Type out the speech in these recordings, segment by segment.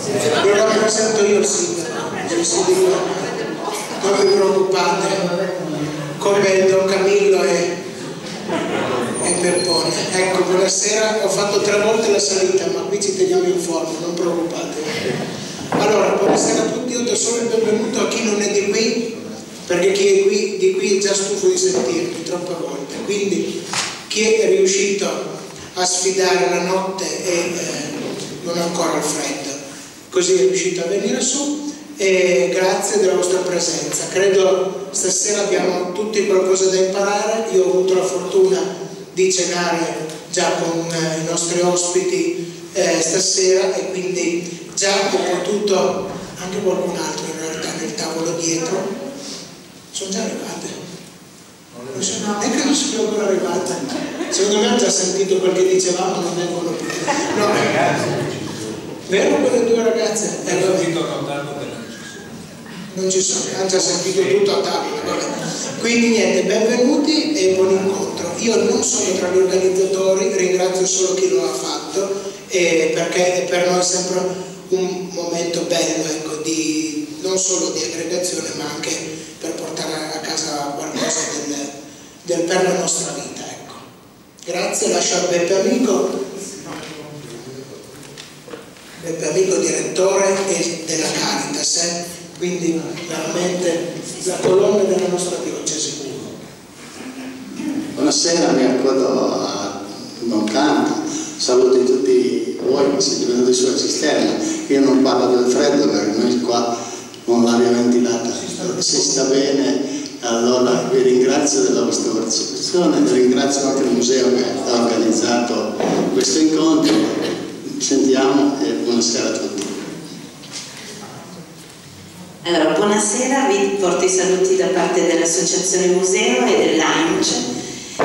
Lo rappresento io il sindaco, non vi preoccupate, come il Don Camillo e Peppone. Ecco, buonasera, ho fatto 3 volte la salita, ma qui ci teniamo in forma, non preoccupate. Allora, buonasera a tutti, io do solo il benvenuto a chi non è di qui, perché chi è qui, di qui è già stufo di sentirmi troppe volte, quindi chi è riuscito a sfidare la notte e non ancora il freddo, così è riuscito a venire su, e grazie della vostra presenza. Credo stasera abbiamo tutti qualcosa da imparare. Io ho avuto la fortuna di cenare già con i nostri ospiti stasera, e quindi già ho potuto, anche qualcun altro in realtà nel tavolo dietro, sono già arrivate, neanche non sono ancora arrivate, secondo me hanno già sentito quel che dicevamo, non vengono più, no, vero quelle 2 ragazze? Non ci sono, hanno già sentito tutto a tavola, vabbè. Quindi niente, benvenuti e buon incontro. Io non sono tra gli organizzatori, ringrazio solo chi lo ha fatto, perché per noi è sempre un momento bello, ecco, non solo di aggregazione, ma anche per portare a casa qualcosa per la nostra vita, ecco. Grazie, lascio a Beppe Amico direttore della Caritas, quindi veramente la colonna della nostra diocesi. Buonasera, mi accodo a Don Canto, saluto tutti voi che siete venuti sulla cisterna. Io non parlo del freddo perché noi qua con l'aria ventilata si sta bene. Allora vi ringrazio della vostra partecipazione, ringrazio anche il museo che ha organizzato questo incontro. Ci sentiamo e buonasera a tutti. Allora, buonasera, vi porto i saluti da parte dell'Associazione Museo e dell'AIMC.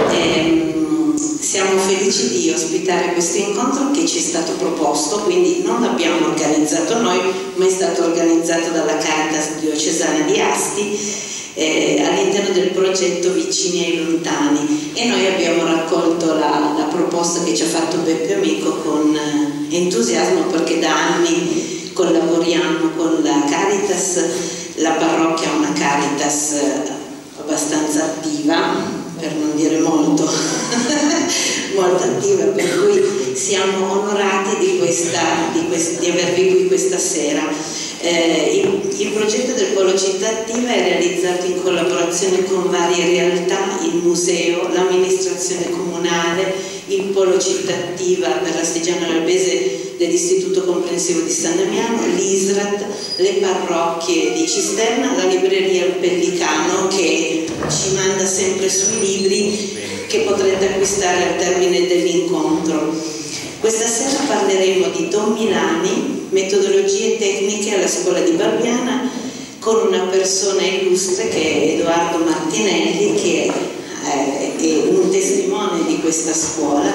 Siamo felici di ospitare questo incontro che ci è stato proposto, quindi non l'abbiamo organizzato noi, ma è stato organizzato dalla Caritas diocesana di Asti all'interno del progetto Vicini ai Lontani, e noi abbiamo raccolto la proposta che ci ha fatto Beppe Amico con entusiasmo, perché da anni collaboriamo con la Caritas. La parrocchia è una Caritas abbastanza attiva, per non dire molto molto attiva, per cui siamo onorati di avervi qui questa sera. Il progetto del Polo Città Attiva è realizzato in collaborazione con varie realtà: il museo, l'amministrazione comunale, il Polo Città Attiva per l'Astigiano Albese dell'Istituto Comprensivo di San Damiano, l'ISRAT, le parrocchie di Cisterna, la libreria Il Pellicano che ci manda sempre sui libri che potrete acquistare al termine dell'incontro. Questa sera parleremo di Don Milani, metodologie tecniche alla scuola di Barbiana, con una persona illustre che è Edoardo Martinelli, che è un testimone di questa scuola,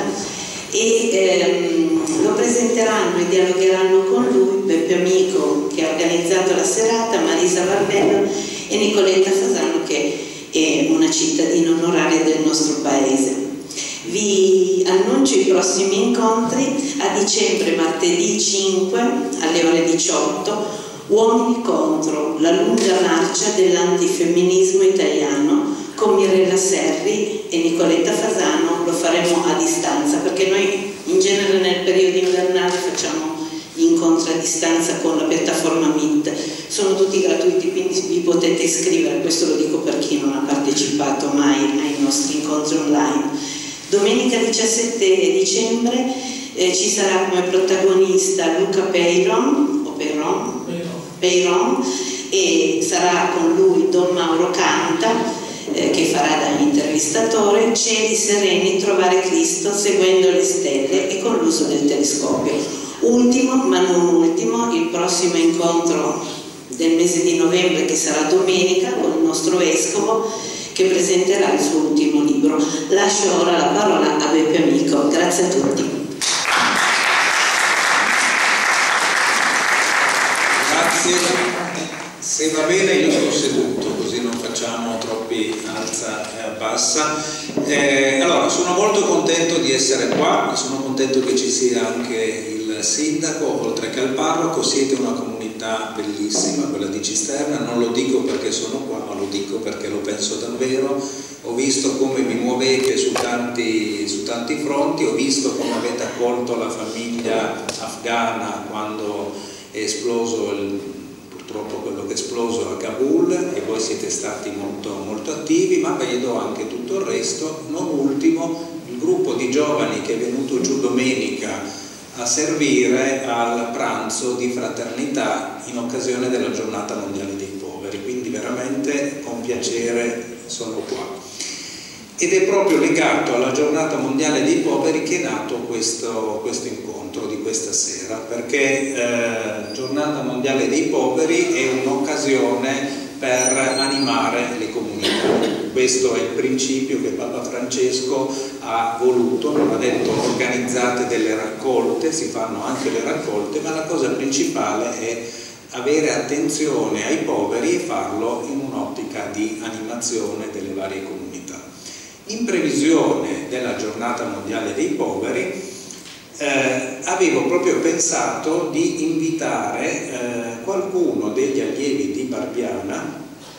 e lo presenteranno e dialogheranno con lui Beppe Amico, che ha organizzato la serata, Marisa Barbello e Nicoletta Fasano, che è una cittadina onoraria del nostro paese. Vi annuncio i prossimi incontri: a dicembre, martedì 5 alle ore 18, Uomini contro, la lunga marcia dell'antifemminismo italiano, con Mirella Serri e Nicoletta Fasano. Lo faremo a distanza, perché noi in genere nel periodo invernale facciamo gli incontri a distanza con la piattaforma Meet. Sono tutti gratuiti, quindi vi potete iscrivere. Questo lo dico per chi non ha partecipato mai ai nostri incontri online. Domenica 17 dicembre ci sarà come protagonista Luca Peyron, e sarà con lui Don Mauro Canta, che farà da intervistatore. Cieli sereni, trovare Cristo seguendo le stelle e con l'uso del telescopio. Ultimo, ma non ultimo, il prossimo incontro del mese di novembre, che sarà domenica, con il nostro vescovo, che presenterà il suo ultimo libro. Lascio ora la parola a Beppe Amico. Grazie a tutti. Grazie. Se va bene io sono seduto, così non facciamo troppi alza e abbassa. Allora, sono molto contento di essere qua, sono contento che ci sia anche il sindaco, oltre che al parroco, siete una comunità bellissima, quella di Cisterna. Non lo dico perché sono qua, ma lo dico perché lo penso davvero. Ho visto come vi muovete su tanti fronti, ho visto come avete accolto la famiglia afghana quando è esploso purtroppo quello che è esploso a Kabul, e voi siete stati molto, molto attivi, ma vedo anche tutto il resto. Non ultimo il gruppo di giovani che è venuto giù domenica a servire al pranzo di fraternità in occasione della giornata mondiale dei poveri, quindi veramente con piacere sono qua. Ed è proprio legato alla giornata mondiale dei poveri che è nato questo incontro di questa sera, perché giornata mondiale dei poveri è un'occasione per animare le comunità. Questo è il principio che Papa Francesco ha voluto, non ha detto organizzate delle raccolte, si fanno anche le raccolte, ma la cosa principale è avere attenzione ai poveri e farlo in un'ottica di animazione delle varie comunità. In previsione della giornata mondiale dei poveri avevo proprio pensato di invitare qualcuno degli allievi di Barbiana,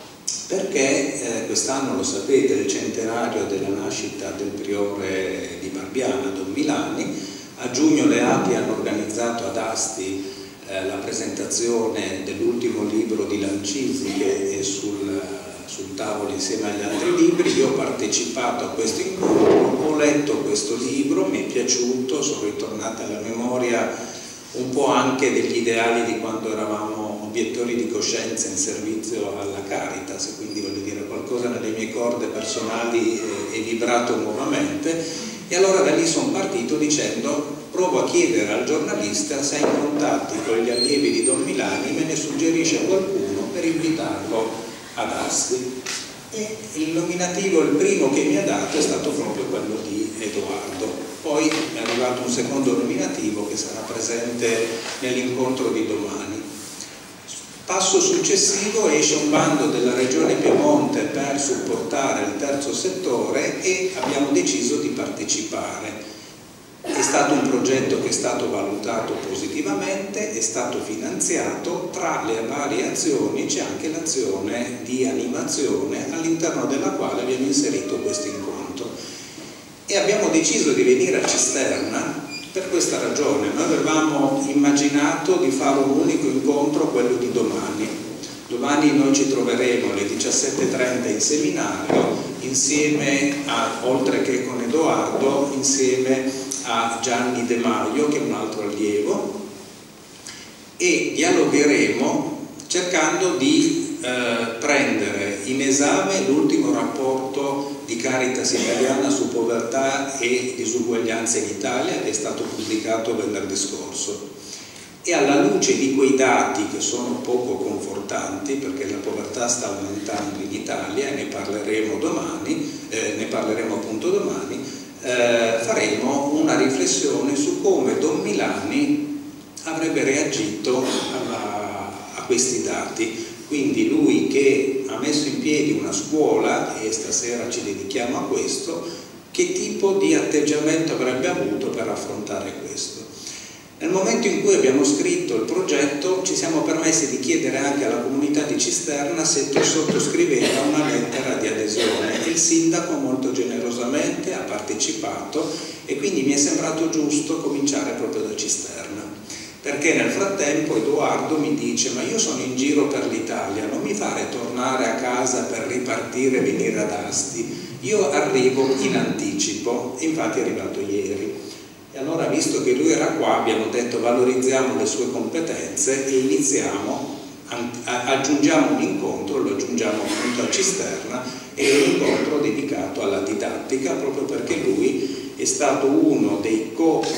perché quest'anno, lo sapete, è il centenario della nascita del priore di Barbiana, Don Milani. A giugno le Api hanno organizzato ad Asti la presentazione dell'ultimo libro di Lancisi, che è sul tavolo insieme agli altri libri. Io ho partecipato a questo incontro, ho letto questo libro, mi è piaciuto, sono ritornata alla memoria un po' anche degli ideali di quando eravamo obiettori di coscienza in servizio alla Caritas, quindi voglio dire, qualcosa nelle mie corde personali è vibrato nuovamente, e allora da lì sono partito dicendo: provo a chiedere al giornalista se ha in contatti con gli allievi di Don Milani, me ne suggerisce qualcuno per invitarlo ad Asti. E il nominativo, il primo che mi ha dato, è stato proprio quello di Edoardo. Poi è arrivato un secondo nominativo che sarà presente nell'incontro di domani. Passo successivo: esce un bando della Regione Piemonte per supportare il terzo settore e abbiamo deciso di partecipare. È stato un progetto che è stato valutato positivamente, è stato finanziato. Tra le varie azioni c'è anche l'azione di animazione, all'interno della quale abbiamo inserito questo incontro. E abbiamo deciso di venire a Cisterna per questa ragione. Noi avevamo immaginato di fare un unico incontro, quello di domani. Domani noi ci troveremo alle 17:30 in seminario, insieme oltre che con Edoardo, insieme a Gianni De Maio, che è un altro allievo, e dialogheremo cercando di prendere in esame l'ultimo rapporto di Caritas Italiana su povertà e disuguaglianza in Italia, che è stato pubblicato venerdì scorso. E alla luce di quei dati, che sono poco confortanti, perché la povertà sta aumentando in Italia, e ne parleremo appunto domani, faremo una riflessione su come Don Milani avrebbe reagito a questi dati. Quindi lui, che ha messo in piedi una scuola, e stasera ci dedichiamo a questo, che tipo di atteggiamento avrebbe avuto per affrontare questo. Nel momento in cui abbiamo scritto il progetto, ci siamo permessi di chiedere anche alla comunità di Cisterna se sottoscriveva una lettera di adesione. Il sindaco molto generosamente ha partecipato, e quindi mi è sembrato giusto cominciare proprio da Cisterna. Perché nel frattempo Edoardo mi dice: ma io sono in giro per l'Italia, non mi fare tornare a casa per ripartire e venire ad Asti, io arrivo in anticipo. Infatti è arrivato ieri. E allora, visto che lui era qua, abbiamo detto: valorizziamo le sue competenze e iniziamo, aggiungiamo un incontro, lo aggiungiamo appunto a Cisterna, e un incontro dedicato alla didattica, proprio perché lui è stato uno dei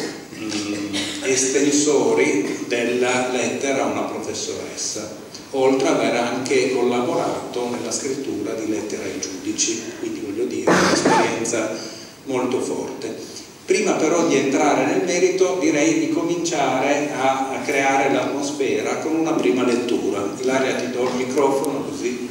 estensori della lettera a una professoressa, oltre ad aver anche collaborato nella scrittura di lettere ai giudici, quindi voglio dire, un'esperienza molto forte. Prima però di entrare nel merito, direi di cominciare a creare l'atmosfera con una prima lettura. Ilaria, ti do il microfono così.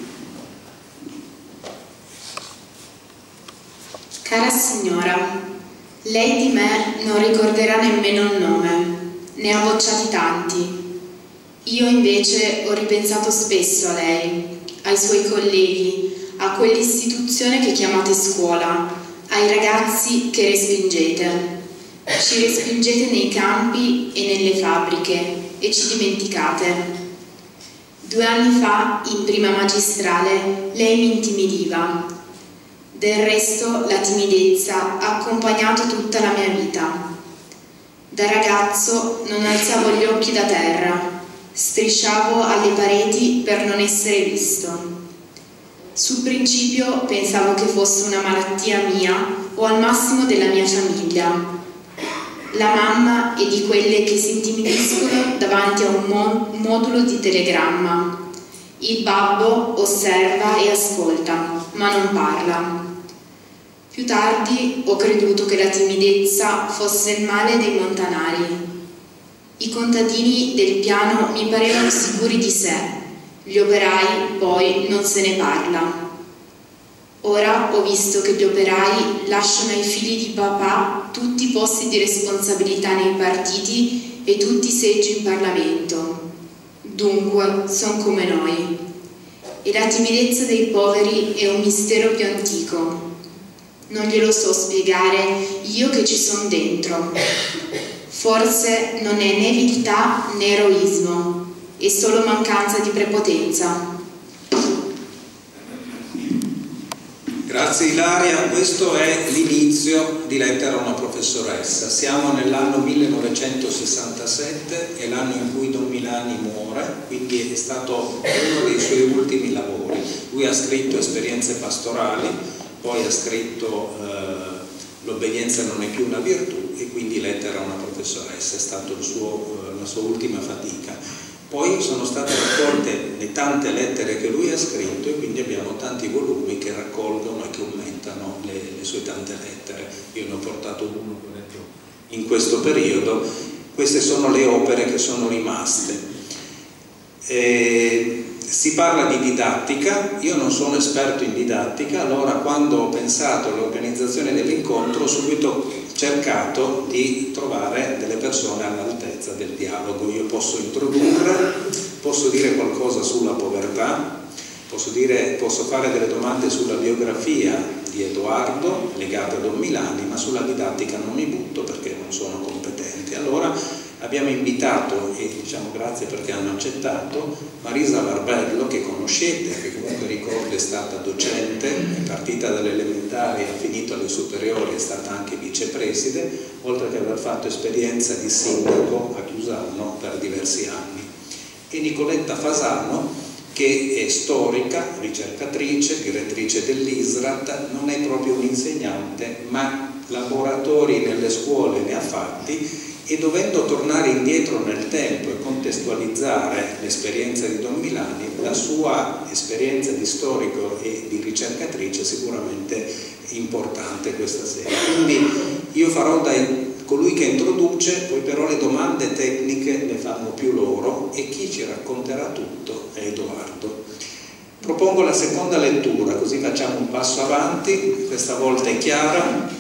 Cara signora, lei di me non ricorderà nemmeno il nome, ne ha bocciati tanti. Io invece ho ripensato spesso a lei, ai suoi colleghi, a quell'istituzione che chiamate scuola, ai ragazzi che respingete. Ci respingete nei campi e nelle fabbriche e ci dimenticate. 2 anni fa, in prima magistrale, lei mi intimidiva. Del resto, la timidezza ha accompagnato tutta la mia vita. Da ragazzo non alzavo gli occhi da terra, strisciavo alle pareti per non essere visto. Sul principio pensavo che fosse una malattia mia o al massimo della mia famiglia. La mamma è di quelle che si intimidiscono davanti a un modulo di telegramma. Il babbo osserva e ascolta, ma non parla. Più tardi ho creduto che la timidezza fosse il male dei montanari. I contadini del piano mi parevano sicuri di sé, gli operai poi non se ne parla. Ora ho visto che gli operai lasciano ai figli di papà tutti i posti di responsabilità nei partiti e tutti i seggi in Parlamento. Dunque, sono come noi. E la timidezza dei poveri è un mistero più antico. Non glielo so spiegare io che ci sono dentro. Forse non è né viltà né eroismo, è solo mancanza di prepotenza. Grazie Ilaria, questo è l'inizio di Lettera a una professoressa. Siamo nell'anno 1967, è l'anno in cui Don Milani muore, quindi è stato uno dei suoi ultimi lavori. Lui ha scritto Esperienze pastorali, poi ha scritto L'obbedienza non è più una virtù e quindi Lettera a una professoressa, è stata la sua ultima fatica. Poi sono state raccolte le tante lettere che lui ha scritto e quindi abbiamo tanti volumi che raccolgono e commentano le sue tante lettere. Io ne ho portato uno in questo periodo. Queste sono le opere che sono rimaste. Si parla di didattica, io non sono esperto in didattica, allora quando ho pensato all'organizzazione dell'incontro ho subito cercato di trovare delle persone all'altezza del dialogo. Io posso introdurre, posso dire qualcosa sulla povertà, posso fare delle domande sulla biografia di Edoardo legate a Don Milani, ma sulla didattica non mi butto perché non sono competente. Allora abbiamo invitato, e diciamo grazie perché hanno accettato, Marisa Barbello, che conoscete, che comunque ricordo è stata docente, è partita dalle elementari, ha finito alle superiori, è stata anche vicepreside, oltre che aver fatto esperienza di sindaco a Chiusano per diversi anni. E Nicoletta Fasano, che è storica, ricercatrice, direttrice dell'ISRAT, non è proprio un'insegnante, ma laboratori nelle scuole ne ha fatti, e dovendo tornare indietro nel tempo e contestualizzare l'esperienza di Don Milani, la sua esperienza di storico e di ricercatrice è sicuramente importante questa sera. Quindi io farò da colui che introduce, poi però le domande tecniche le fanno più loro e chi ci racconterà tutto è Edoardo. Propongo la seconda lettura, così facciamo un passo avanti, questa volta è chiara.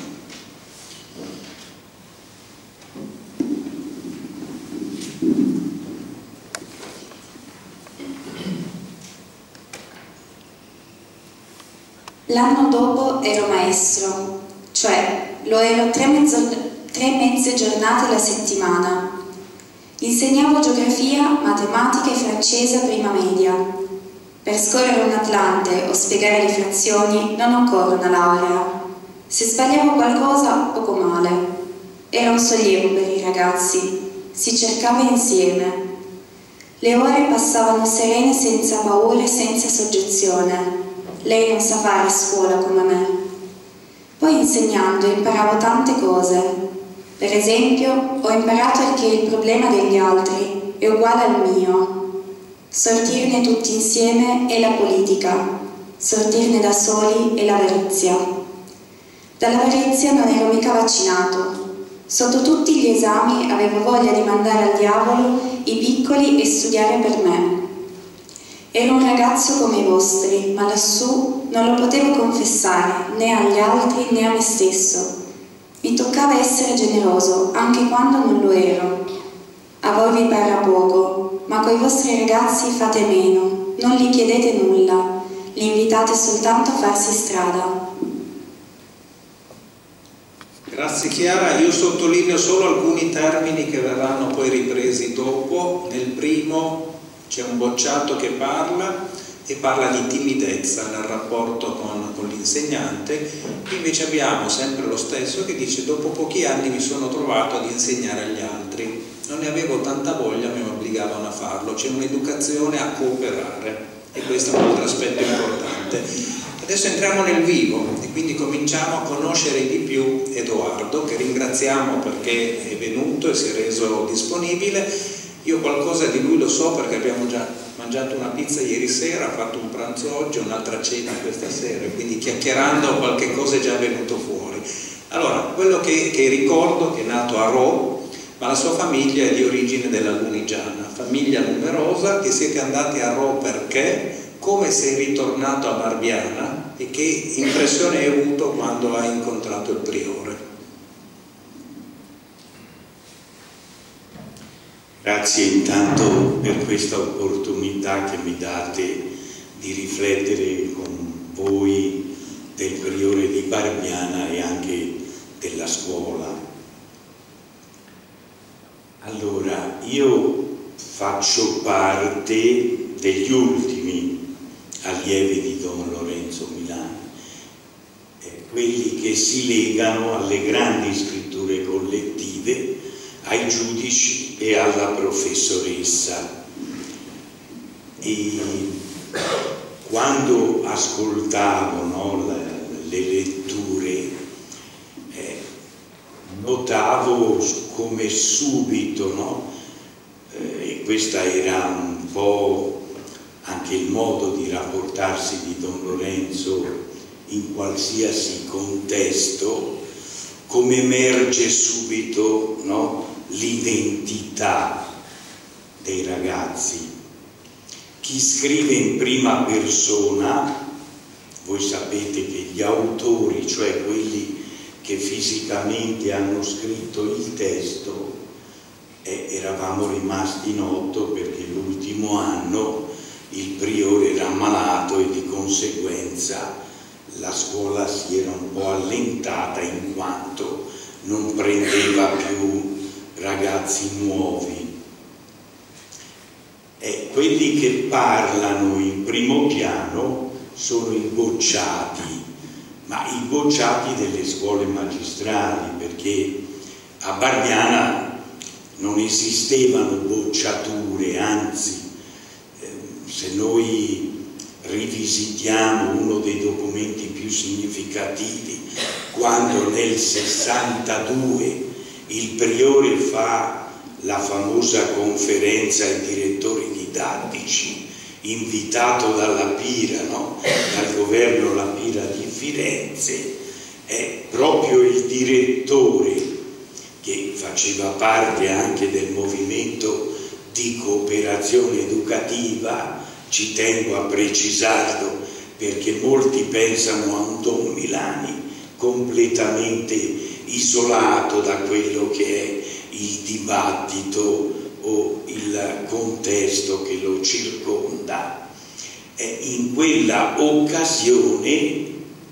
L'anno dopo ero maestro, cioè lo ero 3 mezze giornate alla settimana. Insegnavo geografia, matematica e francese a prima media. Per scorrere un Atlante o spiegare le frazioni non occorre una laurea. Se sbagliavo qualcosa, poco male. Era un sollievo per i ragazzi, si cercava insieme. Le ore passavano serene senza paure, senza soggezione. Lei non sa fare scuola come me. Poi insegnando imparavo tante cose. Per esempio, ho imparato che il problema degli altri è uguale al mio. Sortirne tutti insieme è la politica, sortirne da soli è l'avarizia. Dall'avarizia non ero mica vaccinato. Sotto tutti gli esami avevo voglia di mandare al diavolo i piccoli e studiare per me. Ero un ragazzo come i vostri, ma lassù non lo potevo confessare né agli altri né a me stesso. Mi toccava essere generoso, anche quando non lo ero. A voi vi parla poco, ma coi vostri ragazzi fate meno, non gli chiedete nulla, li invitate soltanto a farsi strada. Grazie Chiara, io sottolineo solo alcuni termini che verranno poi ripresi dopo. Nel primo c'è un bocciato che parla di timidezza nel rapporto con l'insegnante. Invece abbiamo sempre lo stesso che dice: dopo pochi anni mi sono trovato ad insegnare agli altri, non ne avevo tanta voglia, mi obbligavano a farlo. C'è un'educazione a cooperare e questo è un altro aspetto importante. Adesso entriamo nel vivo e quindi cominciamo a conoscere di più Edoardo, che ringraziamo perché è venuto e si è reso disponibile. Io qualcosa di lui lo so perché abbiamo già mangiato una pizza ieri sera, fatto un pranzo oggi, un'altra cena questa sera, quindi chiacchierando qualche cosa è già venuto fuori. Allora, quello che ricordo che è nato a Rho, ma la sua famiglia è di origine della Lunigiana, famiglia numerosa. Che siete andati a Rho perché? Come sei ritornato a Barbiana e che impressione hai avuto quando hai incontrato il priore? Grazie intanto per questa opportunità che mi date di riflettere con voi del priore di Barbiana e anche della scuola. Allora, io faccio parte degli ultimi allievi di Don Lorenzo Milani, quelli che si legano alle grandi scritture collettive, ai giudici e alla professoressa. E quando ascoltavo le letture, notavo come subito, e questa era un po' anche il modo di rapportarsi di Don Lorenzo in qualsiasi contesto, come emerge subito l'identità dei ragazzi. Chi scrive in prima persona, voi sapete che gli autori, cioè quelli che fisicamente hanno scritto il testo, eravamo rimasti in 8 perché l'ultimo anno il priore era ammalato e di conseguenza la scuola si era un po' allentata in quanto non prendeva più ragazzi nuovi. E quelli che parlano in primo piano sono i bocciati, ma i bocciati delle scuole magistrali, perché a Barbiana non esistevano bocciature, anzi, se noi rivisitiamo uno dei documenti più significativi, quando nel 62 il priore fa la famosa conferenza ai direttori didattici, invitato dalla Pira, dal governo La Pira di Firenze, è proprio il direttore, che faceva parte anche del movimento di cooperazione educativa, ci tengo a precisarlo perché molti pensano a un Don Milani completamente isolato da quello che è il dibattito o il contesto che lo circonda. In quella occasione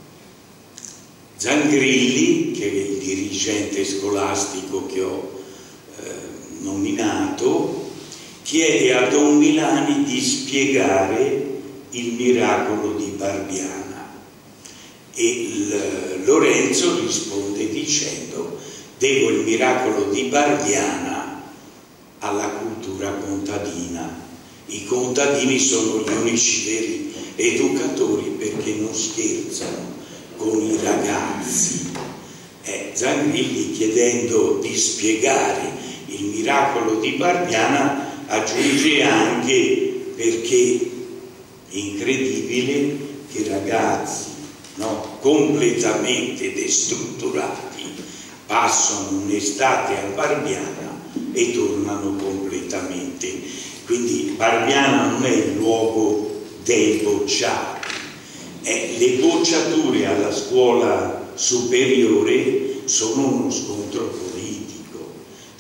Zangrilli, che è il dirigente scolastico che ho nominato, chiede a Don Milani di spiegare il miracolo di Barbiana e Lorenzo risponde dicendo: devo il miracolo di Barbiana alla cultura contadina. I contadini sono gli unici veri educatori perché non scherzano con i ragazzi. Zangrilli, chiedendo di spiegare il miracolo di Barbiana, aggiunge anche perché è incredibile che ragazzi completamente destrutturati passano un'estate a Barbiana e tornano completamente. Quindi Barbiana non è il luogo dei bocciati. Le bocciature alla scuola superiore sono uno scontro politico,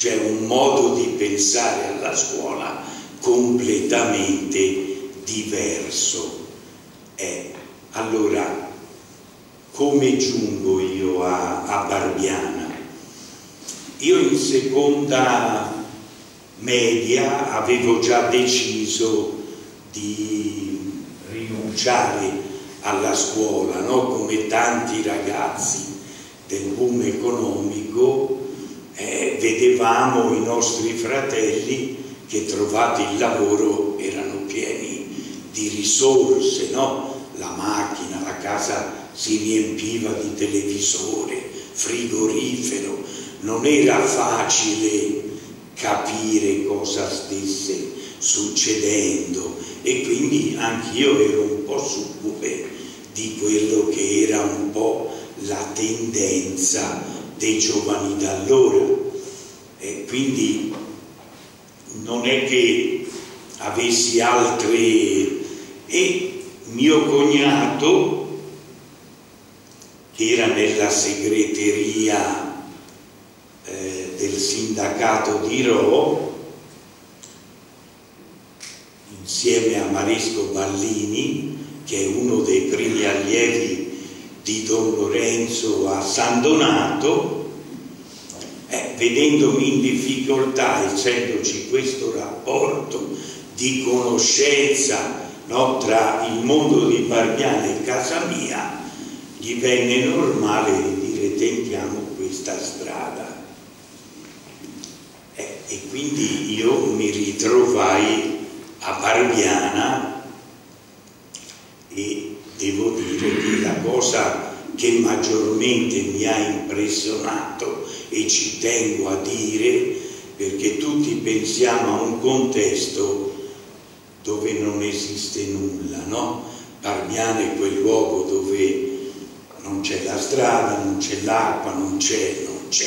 cioè un modo di pensare alla scuola completamente diverso. Allora, come giungo io a Barbiana? Io in seconda media avevo già deciso di rinunciare alla scuola, no? Come tanti ragazzi del boom economico, vedevamo i nostri fratelli che, trovati il lavoro, erano pieni di risorse, no? La macchina, la casa si riempiva di televisore, frigorifero, non era facile capire cosa stesse succedendo, e quindi anch'io ero un po' succube di quello che era un po' la tendenza dei giovani d'allora. Quindi non è che avessi altre... E mio cognato, che era nella segreteria del sindacato di Rho, insieme a Maresco Ballini, che è uno dei primi allievi di Don Lorenzo a San Donato, vedendomi in difficoltà, essendoci questo rapporto di conoscenza, no, tra il mondo di Barbiana e casa mia, gli venne normale di dire: tentiamo questa strada. E quindi io mi ritrovai a Barbiana, e devo dire che la cosa che maggiormente mi ha impressionato, e ci tengo a dire, perché tutti pensiamo a un contesto dove non esiste nulla, no? Barbiana è quel luogo dove non c'è la strada, non c'è l'acqua, non c'è,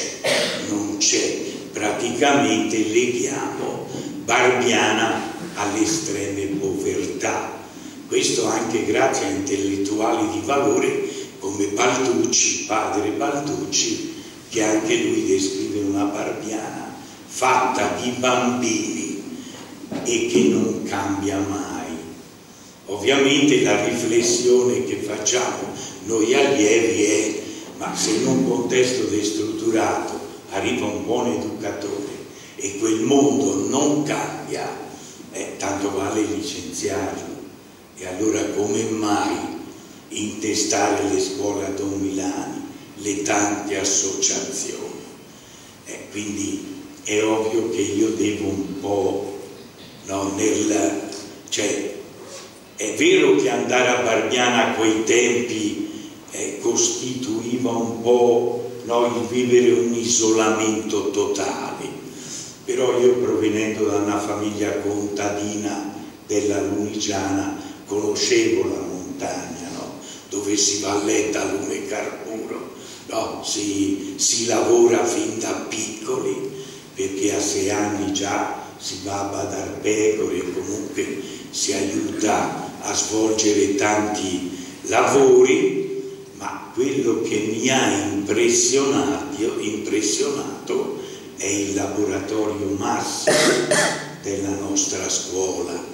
praticamente leghiamo Barbiana alle estreme povertà. Questo anche grazie a intellettuali di valore come Balducci, padre Balducci, che anche lui descrive una Barbiana fatta di bambini e che non cambia mai. Ovviamente la riflessione che facciamo noi allievi è: ma se in un contesto destrutturato arriva un buon educatore e quel mondo non cambia, tanto vale licenziarlo. E allora come mai intestare le scuole a Don Milani, le tante associazioni? Quindi è ovvio che io devo un po', no, cioè, è vero che andare a Barbiana a quei tempi costituiva un po', no, il vivere un isolamento totale, però io, provenendo da una famiglia contadina della Lunigiana, conoscevo la montagna, no? Dove si va a letto a lume carburo, no? Si lavora fin da piccoli, perché a 6 anni già si va a badar pecore e comunque si aiuta a svolgere tanti lavori. Ma quello che mi ha impressionato è il laboratorio massimo della nostra scuola.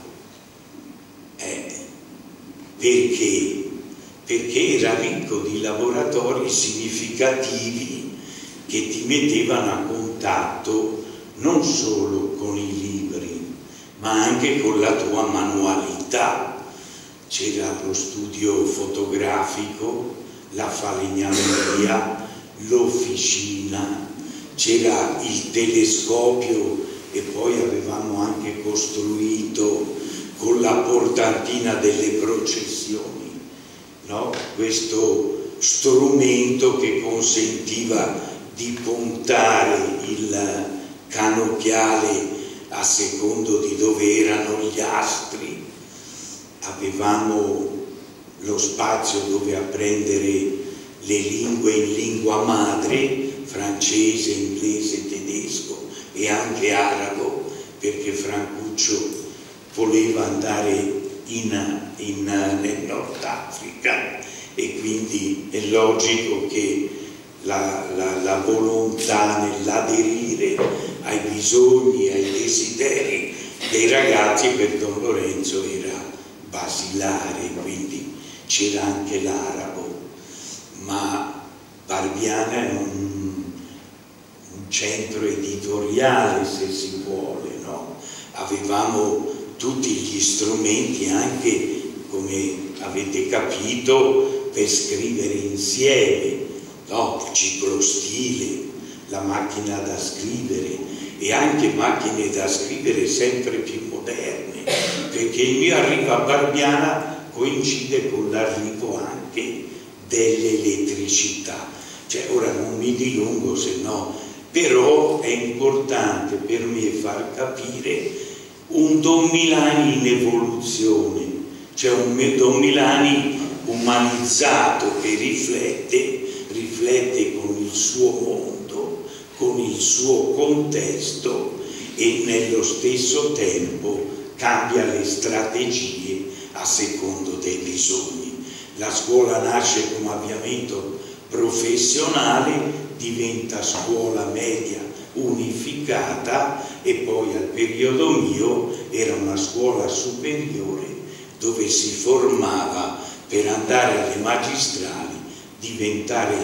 Perché era ricco di laboratori significativi che ti mettevano a contatto non solo con i libri, ma anche con la tua manualità. C'era lo studio fotografico, la falegnameria, l'officina, c'era il telescopio, e poi avevamo anche costruito con la portantina delle processioni, no? Questo strumento che consentiva di puntare il canopiale a secondo di dove erano gli astri. Avevamo lo spazio dove apprendere le lingue in lingua madre, francese, inglese, tedesco e anche arabo, perché Francuccio voleva andare nel Nord Africa, e quindi è logico che la volontà nell'aderire ai bisogni, ai desideri dei ragazzi, per Don Lorenzo era basilare, quindi c'era anche l'arabo, ma Barbiana è un centro editoriale, se si vuole, no? Avevamo tutti gli strumenti, anche, come avete capito, per scrivere insieme, no? Il ciclostile, la macchina da scrivere, e anche macchine da scrivere sempre più moderne, perché il mio arrivo a Barbiana coincide con l'arrivo anche dell'elettricità. Cioè, ora non mi dilungo, se no, però è importante per me far capire un Don Milani in evoluzione, cioè un Don Milani umanizzato che riflette con il suo mondo, con il suo contesto, e nello stesso tempo cambia le strategie a secondo dei bisogni. La scuola nasce come avviamento professionale, diventa scuola media unificata, e poi al periodo mio era una scuola superiore dove si formava per andare alle magistrali, diventare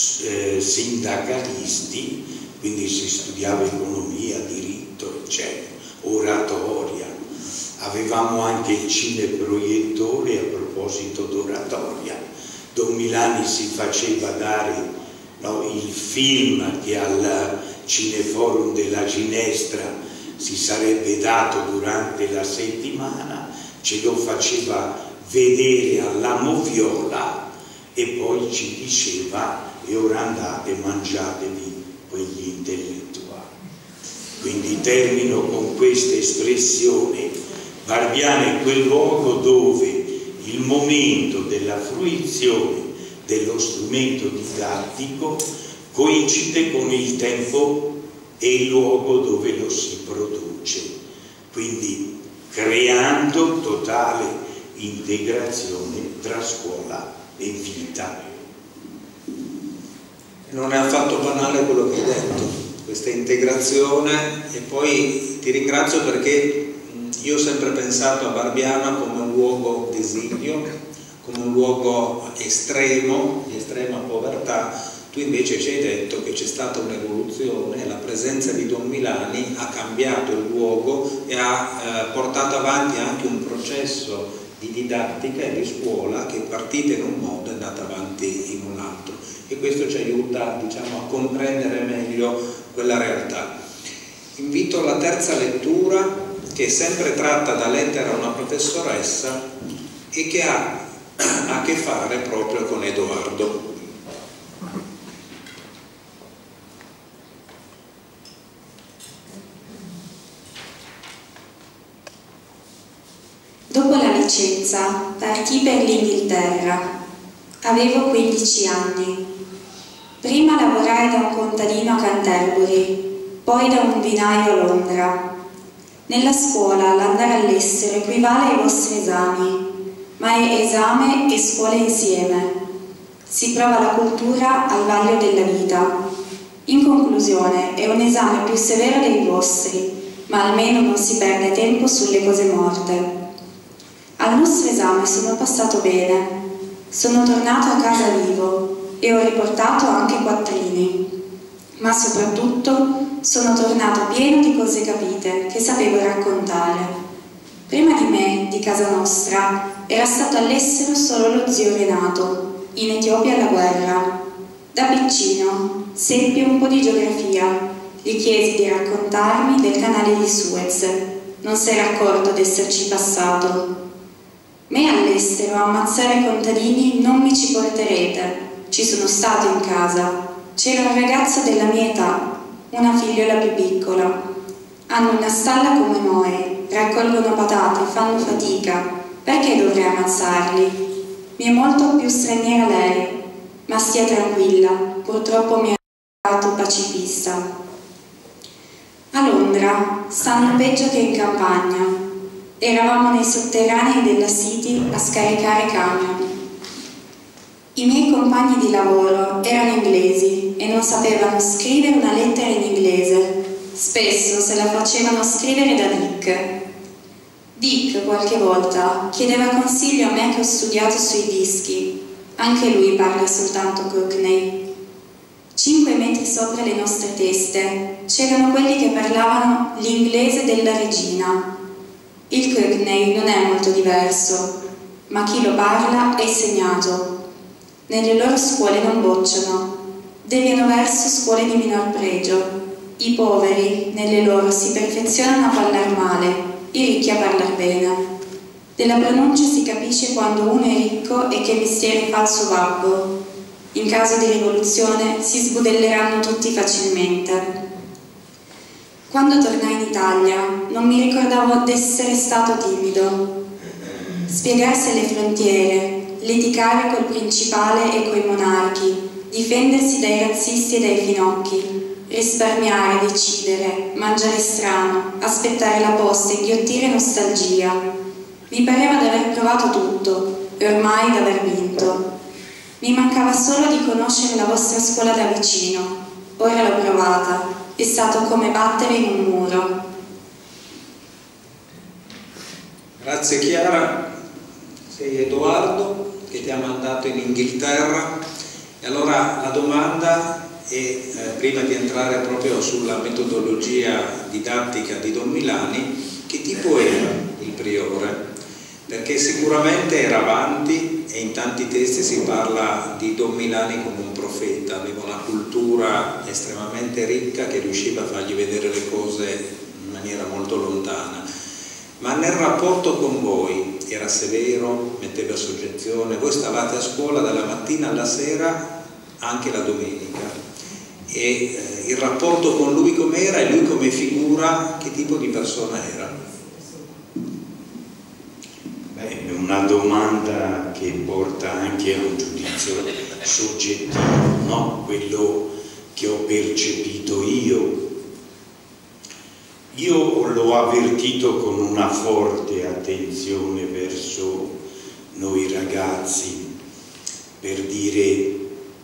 sindacalisti, quindi si studiava economia, diritto, eccetera, oratoria. Avevamo anche il cineproiettore. A proposito d'oratoria, Don Milani si faceva dare, no, il film che al Cineforum della Ginestra si sarebbe dato durante la settimana, ce lo faceva vedere alla Moviola e poi ci diceva: e ora andate, mangiatevi quegli intellettuali. Quindi termino con questa espressione: Barbiana è quel luogo dove il momento della fruizione dello strumento didattico coincide con il tempo e il luogo dove lo si produce, quindi creando totale integrazione tra scuola e vita. Non è affatto banale quello che hai detto, questa integrazione, e poi ti ringrazio perché io ho sempre pensato a Barbiana come un luogo d'esilio, come un luogo estremo, di estrema povertà. Tu invece ci hai detto che c'è stata un'evoluzione, la presenza di Don Milani ha cambiato il luogo e ha portato avanti anche un processo di didattica e di scuola che, partita in un modo, è andata avanti in un altro, e questo ci aiuta, diciamo, a comprendere meglio quella realtà. Invito alla terza lettura, che è sempre tratta da Lettera a una professoressa e che ha a che fare proprio con Edoardo. Dopo la licenza partì per l'Inghilterra. Avevo 15 anni. Prima lavorai da un contadino a Canterbury, poi da un vinaio a Londra. Nella scuola l'andare all'estero equivale ai vostri esami, ma è esame e scuola insieme. Si prova la cultura al vaglio della vita. In conclusione, è un esame più severo dei vostri, ma almeno non si perde tempo sulle cose morte. Al nostro esame sono passato bene. Sono tornato a casa vivo e ho riportato anche quattrini, ma soprattutto sono tornato pieno di cose capite che sapevo raccontare. Prima di me, di casa nostra, era stato all'estero solo lo zio Renato, in Etiopia alla guerra. Da piccino seppi un po' di geografia, gli chiesi di raccontarmi del canale di Suez. Non si era accorto d'esserci passato. Me all'estero a ammazzare contadini non mi ci porterete, ci sono stato in casa. C'era un ragazzo della mia età, una figliola più piccola. Hanno una stalla come noi, raccolgono patate, fanno fatica. Perché dovrei ammazzarli? Mi è molto più straniera lei, ma stia tranquilla, purtroppo mi ha fatto pacifista. A Londra stanno peggio che in campagna. Eravamo nei sotterranei della City a scaricare camion. I miei compagni di lavoro erano inglesi e non sapevano scrivere una lettera in inglese. spesso se la facevano scrivere da Dick. Dick qualche volta chiedeva consiglio a me che ho studiato sui dischi. Anche lui parla soltanto Cockney. 5 metri sopra le nostre teste c'erano quelli che parlavano l'inglese della regina. Il Cockney non è molto diverso, ma chi lo parla è segnato. Nelle loro scuole non bocciano, deviano verso scuole di minor pregio. I poveri nelle loro si perfezionano a parlar male, i ricchi a parlar bene. Della pronuncia si capisce quando uno è ricco e che mestiere fa il suo babbo. In caso di rivoluzione si sbudelleranno tutti facilmente. Quando tornai in Italia non mi ricordavo d'essere stato timido. Spiegarsi alle frontiere, litigare col principale e coi monarchi, difendersi dai razzisti e dai finocchi, risparmiare, decidere, mangiare strano, aspettare la posta, inghiottire nostalgia. Mi pareva di aver provato tutto e ormai di aver vinto. Mi mancava solo di conoscere la vostra scuola da vicino. Ora l'ho provata, è stato come battere in un muro. Grazie Chiara. Sei Edoardo che ti ha mandato in Inghilterra. E allora la domanda è, prima di entrare proprio sulla metodologia didattica di Don Milani, che tipo era il priore? Perché sicuramente era avanti e in tanti testi si parla di Don Milani come un profeta, aveva una cultura estremamente ricca che riusciva a fargli vedere le cose in maniera molto lontana. Ma nel rapporto con voi era severo, metteva soggezione, voi stavate a scuola dalla mattina alla sera, anche la domenica, e il rapporto con lui com'era e lui come figura, che tipo di persona era? Beh, è una domanda che porta anche a un giudizio soggettivo, no? Quello che ho percepito io. Io l'ho avvertito con una forte attenzione verso noi ragazzi, per dire,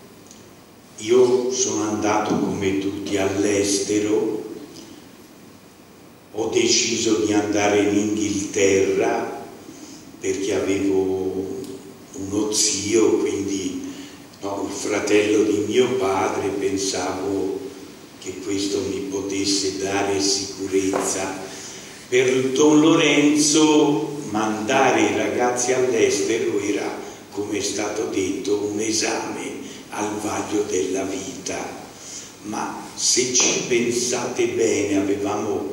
io sono andato come tutti all'estero, ho deciso di andare in Inghilterra perché avevo uno zio, quindi no, il fratello di mio padre, pensavo che questo mi potesse dare sicurezza. Per Don Lorenzo mandare i ragazzi all'estero era, come è stato detto, un esame al vaglio della vita. Ma se ci pensate bene, avevamo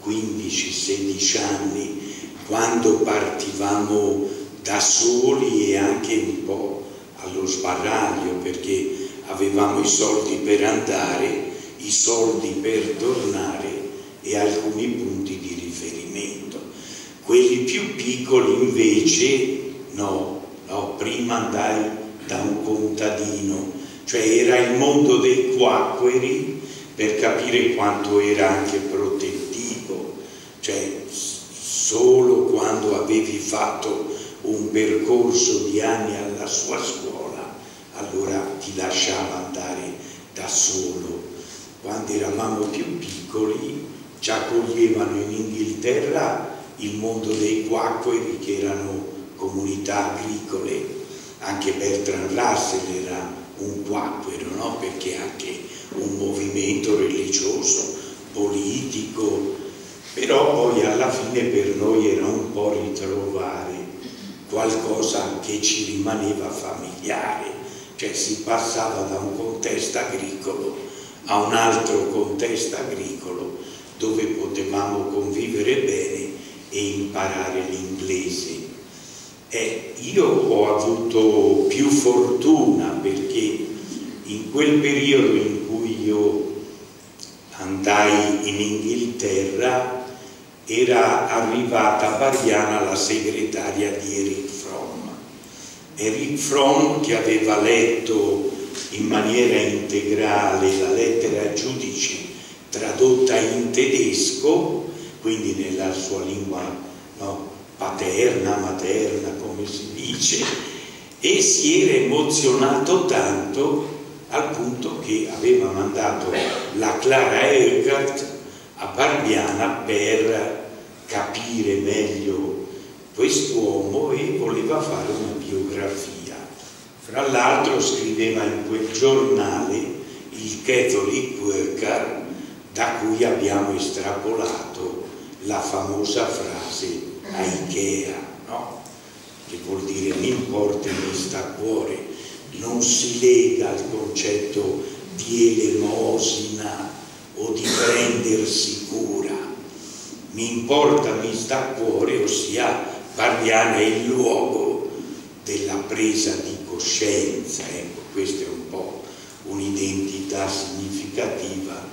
15-16 anni quando partivamo da soli e anche un po' allo sbaraglio, perché avevamo i soldi per andare, i soldi per tornare e alcuni punti di riferimento. Quelli più piccoli invece no, prima andai da un contadino, cioè era il mondo dei quacqueri, per capire quanto era anche protettivo, cioè solo quando avevi fatto un percorso di anni alla sua scuola allora ti lasciava andare da solo. Quando eravamo più piccoli ci accoglievano in Inghilterra il mondo dei quacqueri, che erano comunità agricole. Anche Bertrand Russell era un quacquero, no? Perché anche un movimento religioso, politico, però poi alla fine per noi era un po' ritrovare qualcosa che ci rimaneva familiare, cioè si passava da un contesto agricolo a un altro contesto agricolo dove potevamo convivere bene e imparare l'inglese. Io ho avuto più fortuna perché in quel periodo in cui io andai in Inghilterra era arrivata a Bariana la segretaria di Erich Fromm. Erich Fromm, che aveva letto in maniera integrale la lettera ai giudici tradotta in tedesco, quindi nella sua lingua paterna, materna, come si dice, e si era emozionato tanto al punto che aveva mandato la Clara Eckert a Barbiana per capire meglio quest'uomo e voleva fare una biografia. Fra l'altro scriveva in quel giornale il Catholic Worker, da cui abbiamo estrapolato la famosa frase a Ikea, no? Che vuol dire mi importa e mi sta a cuore, non si lega al concetto di elemosina o di prendersi cura. Mi importa, mi sta a cuore, ossia Barbiana è il luogo della presa di coscienza, ecco, questa è un po' un'identità significativa.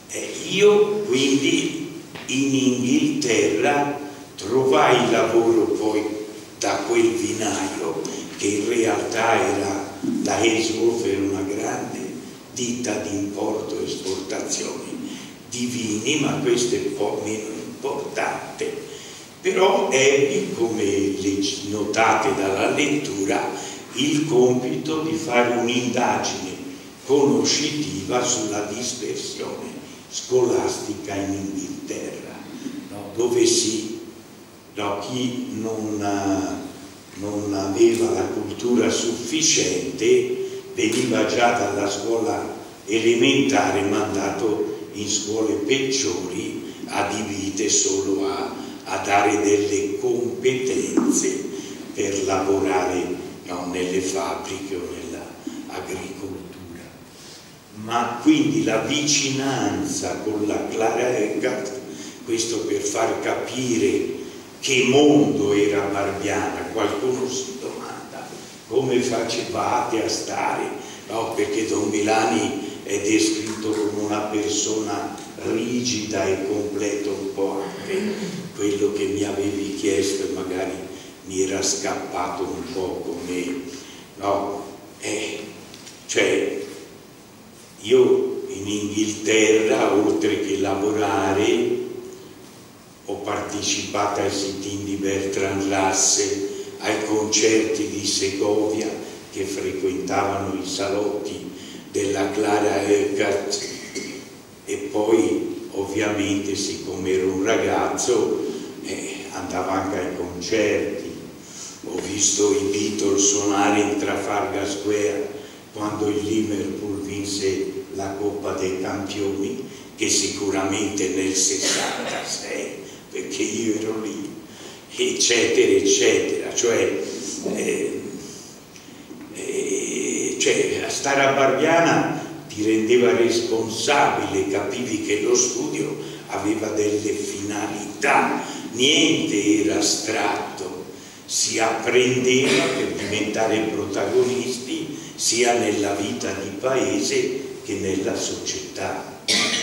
Io quindi in Inghilterra trovai lavoro poi da quel vinaio, che in realtà era la Ainsworth, era una grande ditta di importo e esportazioni di vini, ma questo è un po' meno importante. Però ebbi, come notate dalla lettura, il compito di fare un'indagine conoscitiva sulla dispersione scolastica in Inghilterra, no? Dove chi non aveva la cultura sufficiente veniva già dalla scuola elementare mandato in scuole peggiori, adibite solo a dare delle competenze per lavorare, no, nelle fabbriche o nell'agricoltura. Ma quindi la vicinanza con la Clara Eckart, questo per far capire che mondo era Barbiana. Qualcuno si domanda come facevate a stare, no? Perché Don Milani è descritto come una persona rigida e completa, un po' anche quello che mi avevi chiesto e magari mi era scappato un po' come, no? Cioè, io in Inghilterra, oltre che lavorare, ho partecipato ai sit-in di Bertrand Russell, ai concerti di Segovia che frequentavano i salotti della Clara Eckart, e poi ovviamente, siccome ero un ragazzo, andavo anche ai concerti. Ho visto i Beatles suonare in Trafalgar Square quando il Liverpool vinse la Coppa dei Campioni, che sicuramente nel 66, perché io ero lì, eccetera eccetera. Cioè a stare a Barbiana ti rendeva responsabile, capivi che lo studio aveva delle finalità, niente era astratto, si apprendeva per diventare protagonisti sia nella vita di paese che nella società.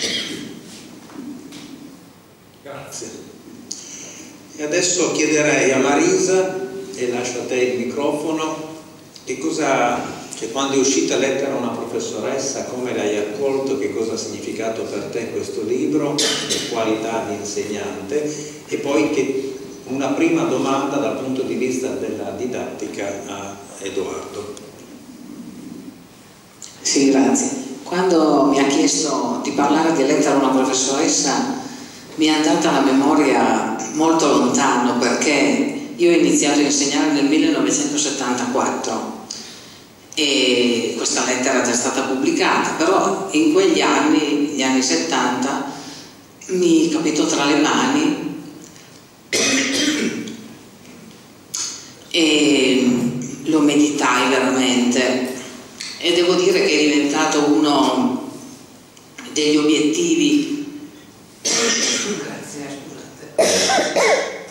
Grazie. E adesso chiederei a Marisa, e lascio a te il microfono, che quando è uscita Lettera a una professoressa, come l'hai accolto, che cosa ha significato per te questo libro, le qualità di insegnante, e poi una prima domanda dal punto di vista della didattica a Edoardo. Sì, grazie. Quando mi ha chiesto di parlare di Lettera a una professoressa, mi è andata la memoria molto lontano, perché io ho iniziato a insegnare nel 1974 e questa lettera è già stata pubblicata, però in quegli anni, gli anni 70, mi capitò tra le mani e lo meditai veramente, e devo dire che è diventato uno degli obiettivi. Grazie, scusate.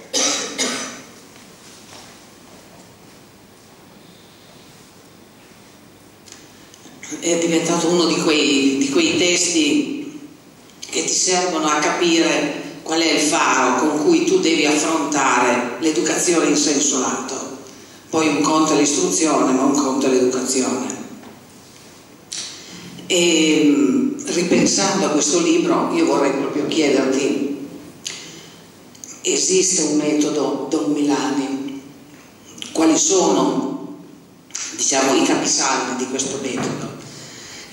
È diventato uno di quei testi che ti servono a capire qual è il faro con cui tu devi affrontare l'educazione in senso lato. Poi un conto è l'istruzione, ma un conto è l'educazione. E ripensando a questo libro, io vorrei proprio chiederti: esiste un metodo Don Milani? Quali sono, diciamo, i capisaldi di questo metodo?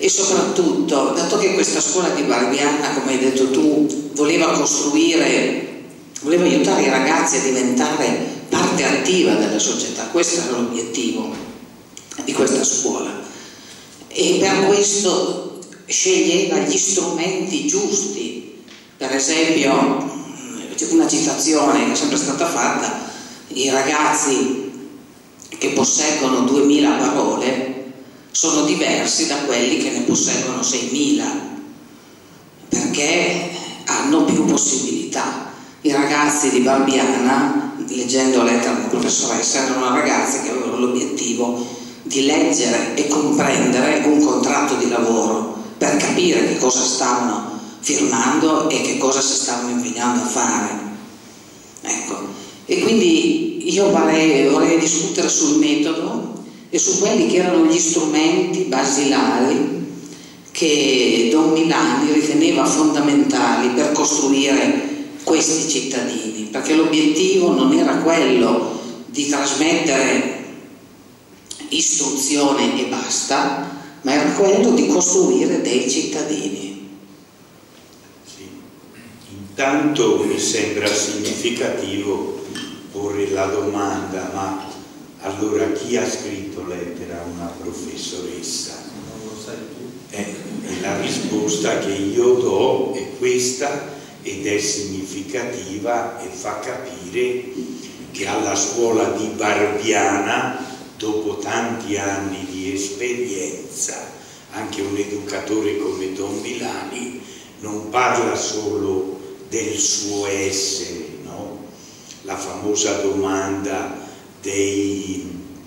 E soprattutto, dato che questa scuola di Barbiana, come hai detto tu, voleva aiutare i ragazzi a diventare parte attiva della società, questo era l'obiettivo di questa scuola, e per questo sceglieva gli strumenti giusti. Per esempio, una citazione che è sempre stata fatta: i ragazzi che posseggono 2000 parole sono diversi da quelli che ne posseggono 6000, perché hanno più possibilità. I ragazzi di Barbiana, leggendo Lettera alla professoressa, erano ragazzi che avevano l'obiettivo di leggere e comprendere un contratto di lavoro per capire che cosa stavano firmando e che cosa si stavano impegnando a fare. Ecco, e quindi io vorrei discutere sul metodo e su quelli che erano gli strumenti basilari che Don Milani riteneva fondamentali per costruire questi cittadini, perché l'obiettivo non era quello di trasmettere istruzione e basta, ma era quello di costruire dei cittadini. Sì. Intanto mi sembra significativo porre la domanda: ma allora chi ha scritto Lettera a una professoressa? Non lo sai tu? E la risposta che io do è questa, ed è significativa e fa capire che alla scuola di Barbiana, dopo tanti anni di esperienza, anche un educatore come Don Milani non parla solo del suo essere, no? La famosa domanda dei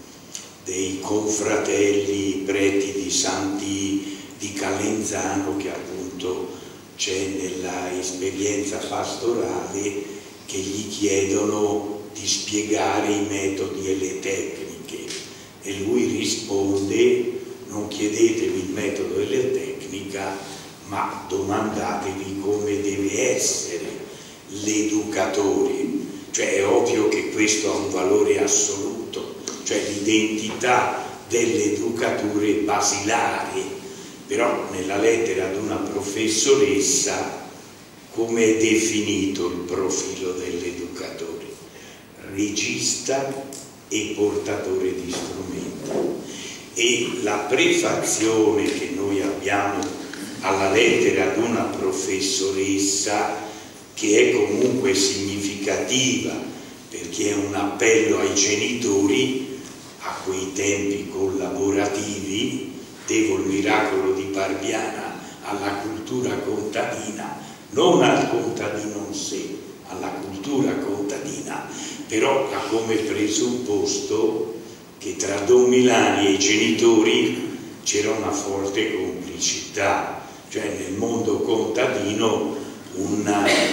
confratelli preti di Santi di Calenzano, che appunto c'è nella esperienza pastorale, che gli chiedono di spiegare i metodi e le tecniche, e lui risponde: non chiedetevi il metodo e la tecnica, ma domandatevi come deve essere l'educatore. Cioè è ovvio che questo ha un valore assoluto, cioè l'identità dell'educatore basilare, però nella lettera ad una professoressa come è definito il profilo dell'educatore? Regista e portatore di strumenti. E la prefazione che noi abbiamo alla lettera ad una professoressa, che è comunque significativa perché è un appello ai genitori, a quei tempi collaborativi, devo il miracolo di Barbiana alla cultura contadina, non al contadino in sé, alla cultura contadina, però ha come presupposto che tra Don Milani e i genitori c'era una forte complicità, cioè nel mondo contadino un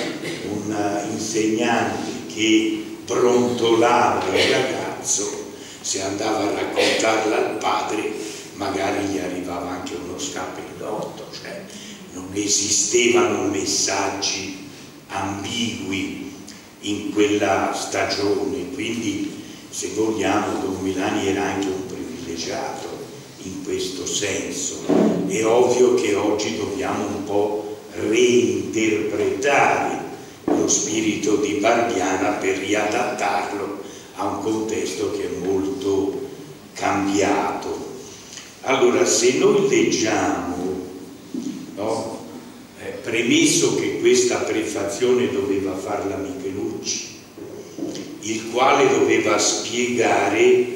insegnante che brontolava il ragazzo, se andava a raccontarla al padre magari gli arrivava anche uno scappellotto, cioè non esistevano messaggi ambigui in quella stagione, quindi se vogliamo Don Milani era anche un privilegiato in questo senso. È ovvio che oggi dobbiamo un po' reinterpretare lo spirito di Barbiana per riadattarlo a un contesto che è molto cambiato. Allora, se noi leggiamo, no? Premesso che questa prefazione doveva farla Michelucci, il quale doveva spiegare,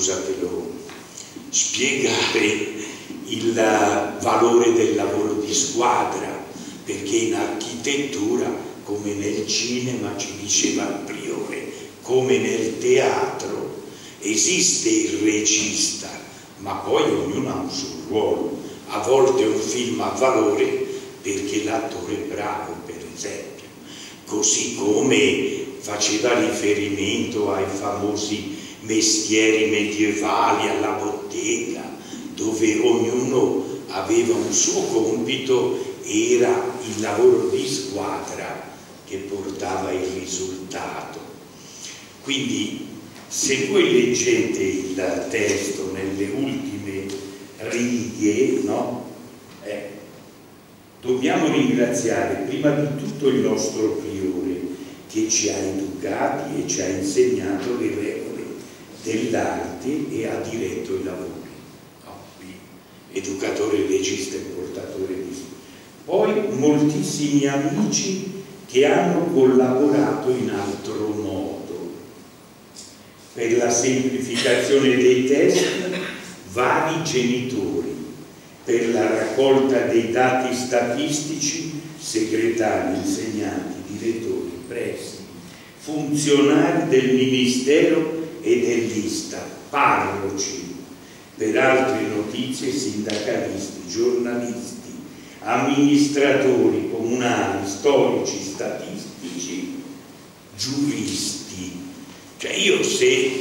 spiegare il valore del lavoro di squadra, perché in architettura, come nel cinema, ci diceva il priore, come nel teatro, esiste il regista, ma poi ognuno ha un suo ruolo. A volte un film ha valore perché l'attore è bravo, per esempio, così come faceva riferimento ai famosi mestieri medievali, alla bottega, dove ognuno aveva un suo compito, era il lavoro di squadra che portava il risultato. Quindi se voi leggete il testo nelle ultime righe, no? Dobbiamo ringraziare prima di tutto il nostro priore che ci ha educati e ci ha insegnato le regole dell'arte e ha diretto i lavori. Educatore, regista e portatore di sé. Poi moltissimi amici che hanno collaborato in altro modo. Per la semplificazione dei testi, vari genitori. Per la raccolta dei dati statistici, segretari, insegnanti, direttori, presidi, funzionari del Ministero e dell'Istat, parroci. Per altre notizie, sindacalisti, giornalisti, amministratori comunali, storici, statistici, giuristi. Cioè io se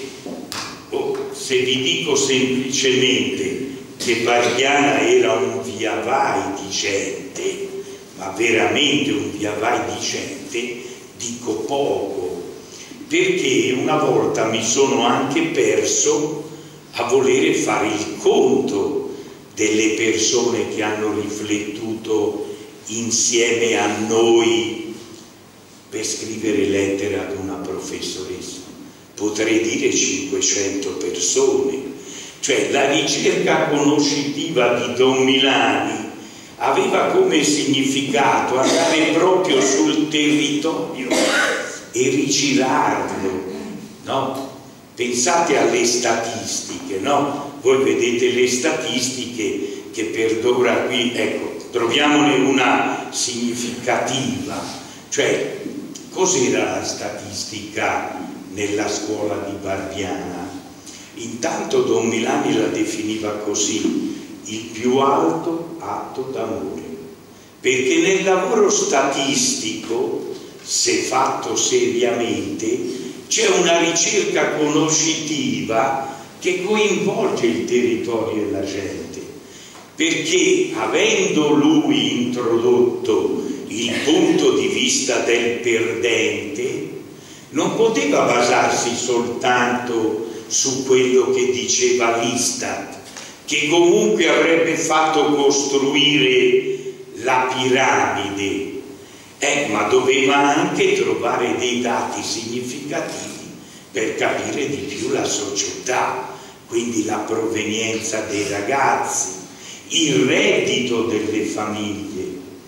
vi dico semplicemente che Barbiana era un via vai di gente, ma veramente un via vai di gente, dico poco, perché una volta mi sono anche perso a volere fare il conto delle persone che hanno riflettuto insieme a noi per scrivere lettere ad una professoressa. Potrei dire 500 persone. Cioè la ricerca conoscitiva di Don Milani aveva come significato andare proprio sul territorio e rigirarlo, no? Pensate alle statistiche, no? Voi vedete le statistiche che per ora qui, ecco, troviamone una significativa. Cioè, cos'era la statistica nella scuola di Barbiana? Intanto Don Milani la definiva così: il più alto atto d'amore, perché nel lavoro statistico, se fatto seriamente, c'è una ricerca conoscitiva che coinvolge il territorio e la gente, perché avendo lui introdotto il punto di vista del perdente, non poteva basarsi soltanto su quello che diceva l'Istat, che comunque avrebbe fatto costruire la piramide, ma doveva anche trovare dei dati significativi per capire di più la società, quindi la provenienza dei ragazzi, il reddito delle famiglie,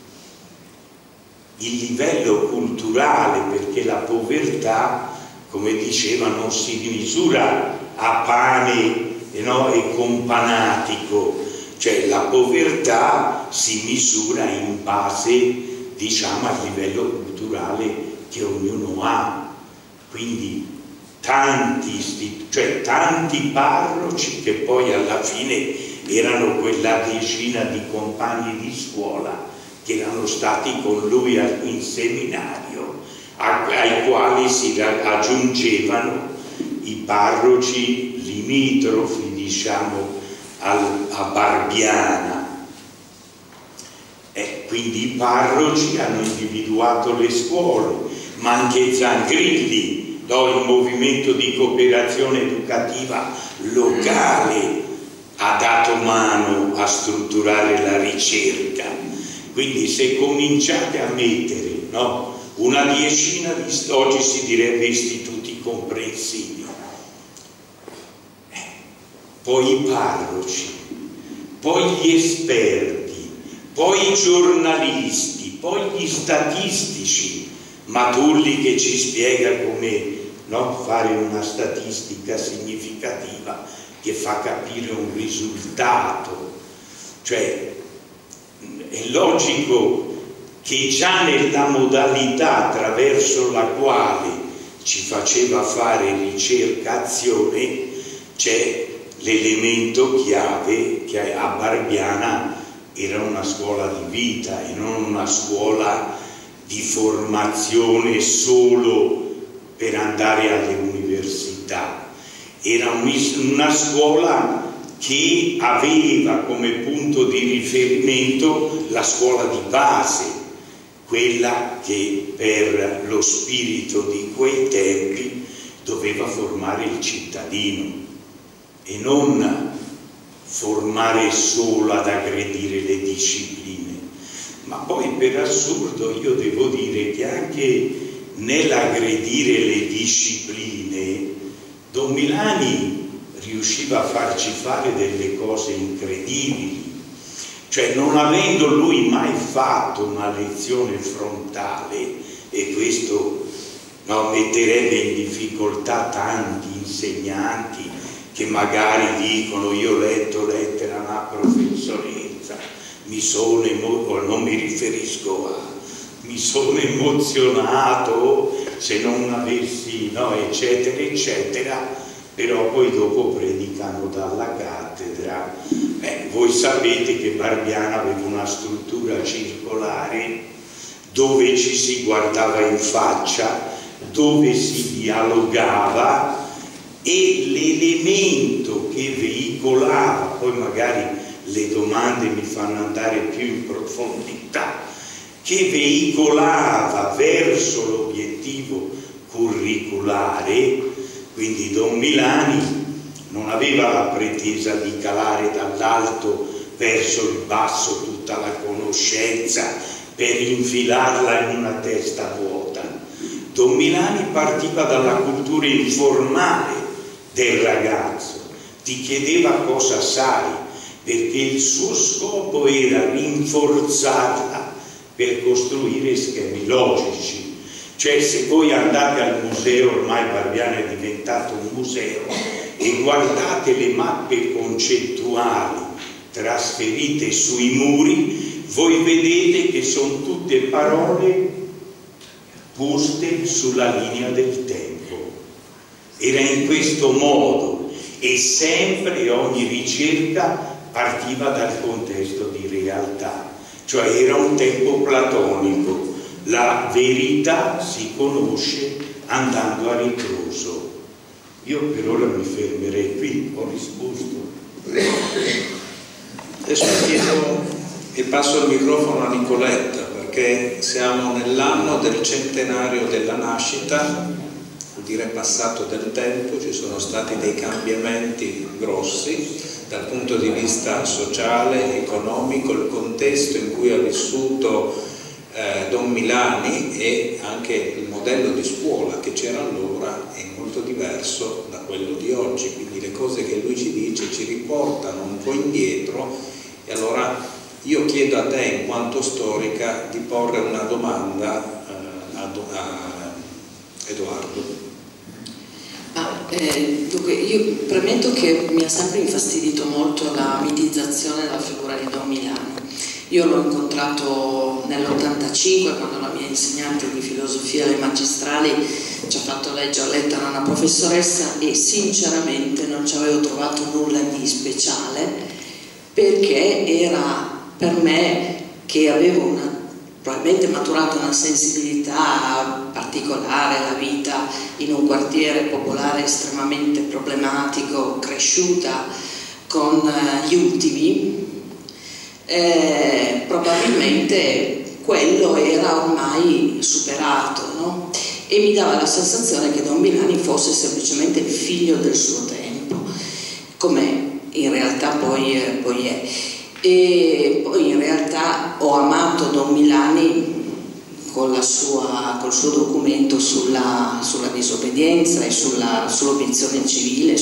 il livello culturale, perché la povertà, come diceva, non si misura a pane e con panatico, cioè la povertà si misura in base, diciamo, al livello culturale che ognuno ha. Quindi tanti parroci, che poi alla fine erano quella decina di compagni di scuola che erano stati con lui in seminario, ai quali si aggiungevano i parroci limitrofi, diciamo, a Barbiana. Quindi i parroci hanno individuato le scuole, ma anche Zangrilli, il movimento di cooperazione educativa locale, ha dato mano a strutturare la ricerca. Quindi se cominciate a mettere una decina di, oggi si direbbe, istituti comprensivi, poi i parroci, poi gli esperti, poi i giornalisti, poi gli statistici, Matulli che ci spiega come fare una statistica significativa che fa capire un risultato. Cioè è logico che già nella modalità attraverso la quale ci faceva fare ricerca-azione c'è l'elemento chiave che a Barbiana era una scuola di vita e non una scuola di formazione solo per andare alle università. Era una scuola che aveva come punto di riferimento la scuola di base, quella che per lo spirito di quei tempi doveva formare il cittadino e non formare solo ad aggredire le discipline. Ma poi per assurdo io devo dire che anche nell'aggredire le discipline Don Milani riusciva a farci fare delle cose incredibili. Cioè, non avendo lui mai fatto una lezione frontale, e questo metterebbe in difficoltà tanti insegnanti che magari dicono: io ho letto lettera a una professoressa, non mi riferisco a mi sono emozionato se non avessi, eccetera, eccetera, però poi dopo predicano dalla cattedra. Voi sapete che Barbiana aveva una struttura circolare dove ci si guardava in faccia, dove si dialogava, e l'elemento che veicolava, poi magari le domande mi fanno andare più in profondità, che veicolava verso l'obiettivo curriculare, quindi Don Milani non aveva la pretesa di calare dall'alto verso il basso tutta la conoscenza per infilarla in una testa vuota. Don Milani partiva dalla cultura informale del ragazzo, ti chiedeva cosa sai, perché il suo scopo era rinforzarla per costruire schemi logici. Cioè, se voi andate al museo, ormai Barbiana è diventato un museo, e guardate le mappe concettuali trasferite sui muri, voi vedete che sono tutte parole poste sulla linea del tempo. Era in questo modo, e sempre ogni ricerca partiva dal contesto di realtà, cioè era un tempo platonico. La verità si conosce andando a ritroso. Io per ora mi fermerei qui, ho risposto. Adesso chiedo e passo il microfono a Nicoletta, perché siamo nell'anno del centenario della nascita, vuol dire passato del tempo, ci sono stati dei cambiamenti grossi dal punto di vista sociale, economico, il contesto in cui ha vissuto Don Milani e anche il modello di scuola che c'era allora è molto diverso da quello di oggi, quindi le cose che lui ci dice ci riportano un po' indietro. E allora io chiedo a te, in quanto storica, di porre una domanda a Edoardo. Dunque, io premetto che mi ha sempre infastidito molto la mitizzazione della figura di Don Milani. Io l'ho incontrato nell'85, quando la mia insegnante di filosofia alle magistrali ci ha fatto leggere lettera a una professoressa, e sinceramente non ci avevo trovato nulla di speciale, perché era per me, che avevo probabilmente maturato una sensibilità particolare alla vita in un quartiere popolare estremamente problematico, cresciuta con gli ultimi, probabilmente quello era ormai superato, no? E mi dava la sensazione che Don Milani fosse semplicemente il figlio del suo tempo, come in realtà poi è. E poi in realtà ho amato Don Milani col suo documento sulla disobbedienza e sull'obiezione civile,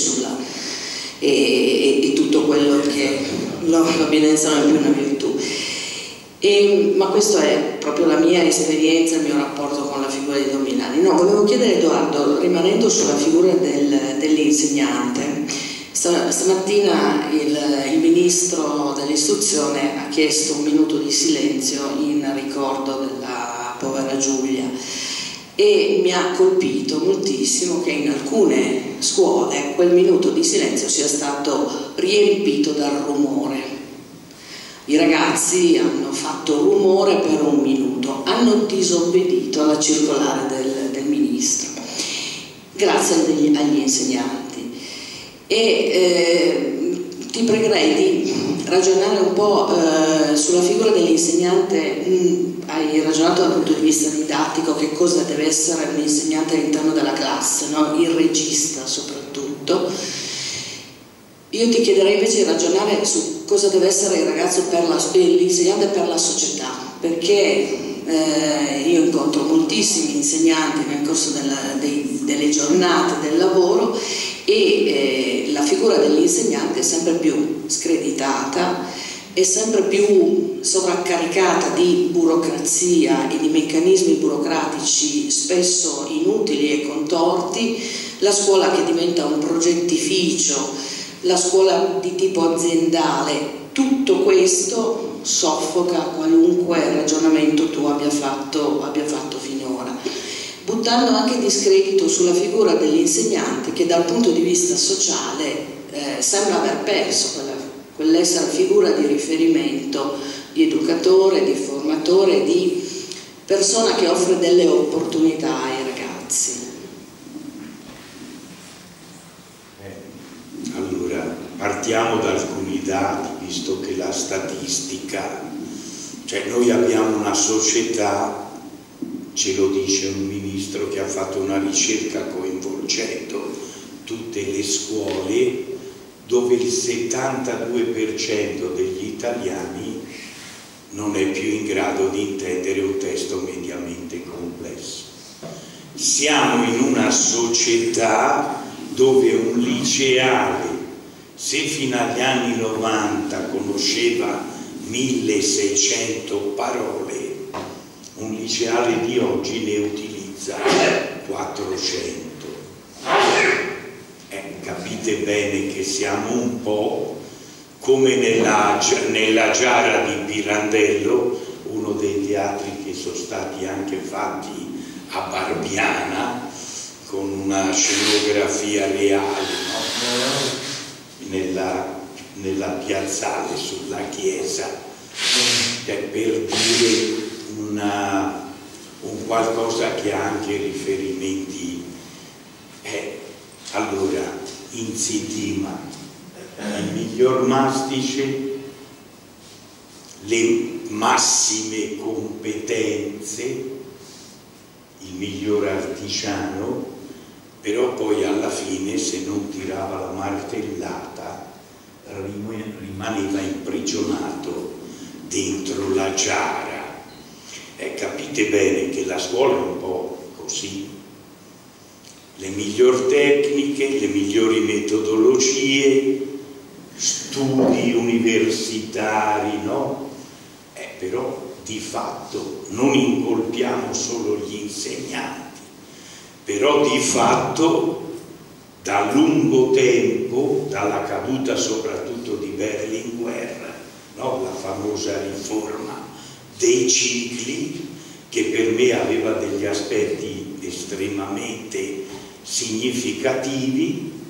e tutto quello che l'obbedienza non è più una virtù. Ma questa è proprio la mia esperienza, il mio rapporto con la figura di Don Milani. No, volevo chiedere a Edoardo, rimanendo sulla figura dell'insegnante, stamattina il ministro dell'istruzione ha chiesto un minuto di silenzio in ricordo della povera Giulia, e mi ha colpito moltissimo che in alcune scuole quel minuto di silenzio sia stato riempito dal rumore. I ragazzi hanno fatto rumore per un minuto, hanno disobbedito alla circolare del ministro, grazie agli insegnanti. E ti pregherei di ragionare un po' sulla figura dell'insegnante. Hai ragionato dal punto di vista didattico, che cosa deve essere un insegnante all'interno della classe, no? Il regista soprattutto. Io ti chiederei invece di ragionare su cosa deve essere il ragazzo l'insegnante per la società. perché io incontro moltissimi insegnanti nel corso delle giornate del lavoro e la figura dell'insegnante è sempre più screditata, è sempre più sovraccaricata di burocrazia e di meccanismi burocratici spesso inutili e contorti, la scuola che diventa un progettificio, la scuola di tipo aziendale. Tutto questo soffoca qualunque ragionamento tu abbia fatto finora, buttando anche discredito sulla figura dell'insegnante che dal punto di vista sociale sembra aver perso quell'essere figura di riferimento, di educatore, di formatore, di persona che offre delle opportunità ai ragazzi. Allora, partiamo da alcuni dati, visto che la statistica, cioè noi abbiamo una società, ce lo dice un ministro che ha fatto una ricerca coinvolgendo tutte le scuole, dove il 72% degli italiani non è più in grado di intendere un testo mediamente complesso. Siamo in una società dove un liceale, se fino agli anni 90 conosceva 1600 parole, un liceale di oggi ne utilizza 400. Capite bene che siamo un po' come nella Giara di Pirandello, uno dei teatri che sono stati anche fatti a Barbiana, con una scenografia reale, no? nella piazzale sulla chiesa, per dire un qualcosa che ha anche riferimenti. Allora, in Sidima, il miglior mastice, le massime competenze, il miglior artigiano, però poi alla fine, se non tirava la martellata, rimaneva imprigionato dentro la giara. Capite bene che la scuola è un po' così. Le migliori tecniche, le migliori metodologie, studi universitari, no? Però di fatto non incolpiamo solo gli insegnanti, però di fatto da lungo tempo, dalla caduta soprattutto di Berlinguer, no? La famosa riforma dei cicli, che per me aveva degli aspetti estremamente significativi.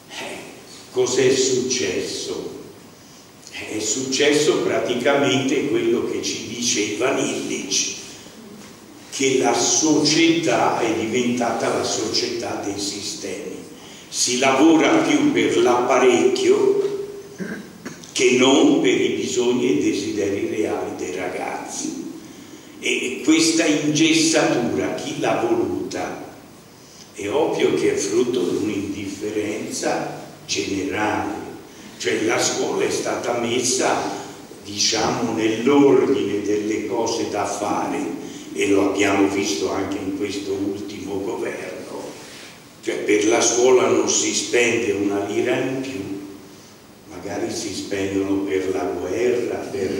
Cos'è successo? È successo praticamente quello che ci dice Ivan Illich, che la società è diventata la società dei sistemi. Si lavora più per l'apparecchio che non per i bisogni e i desideri reali dei ragazzi. E questa ingessatura chi l'ha voluta? È ovvio che è frutto di un'indifferenza generale, cioè la scuola è stata messa, diciamo, nell'ordine delle cose da fare, e lo abbiamo visto anche in questo ultimo governo, cioè per la scuola non si spende una lira in più, magari si spendono per la guerra,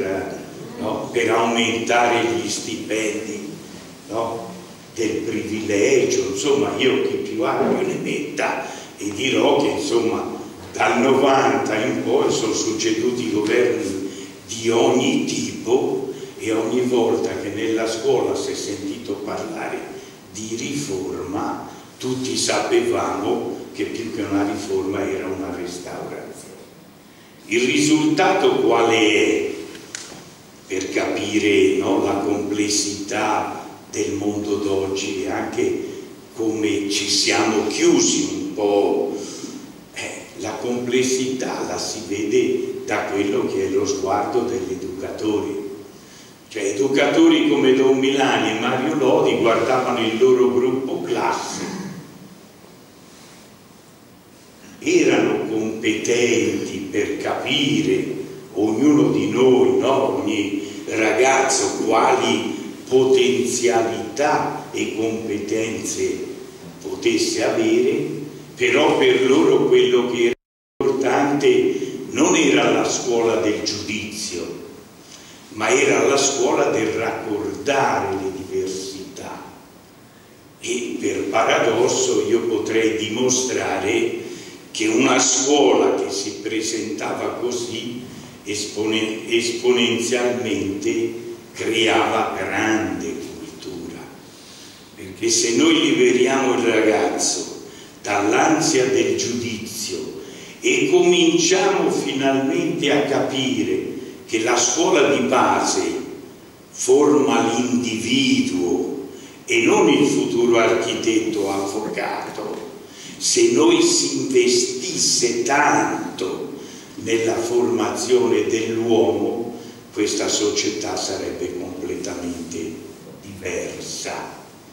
per aumentare gli stipendi, no? Del privilegio, insomma, io chi più ha più ne metta, e dirò che insomma dal 90 in poi sono succeduti governi di ogni tipo, e ogni volta che nella scuola si è sentito parlare di riforma tutti sapevamo che più che una riforma era una restaurazione. Il risultato quale è? Per capire, no, la complessità del mondo d'oggi e anche come ci siamo chiusi un po', la complessità la si vede da quello che è lo sguardo degli educatori. Cioè educatori come Don Milani e Mario Lodi guardavano il loro gruppo classe, erano competenti per capire, ognuno di noi, no? Ogni ragazzo quali potenzialità e competenze potesse avere, però per loro quello che era importante non era la scuola del giudizio, ma era la scuola del raccordare le diversità. E per paradosso io potrei dimostrare che una scuola che si presentava così esponenzialmente creava grande cultura, perché se noi liberiamo il ragazzo dall'ansia del giudizio e cominciamo finalmente a capire che la scuola di base forma l'individuo e non il futuro architetto avvocato, se noi si investisse tanto nella formazione dell'uomo, questa società sarebbe completamente diversa.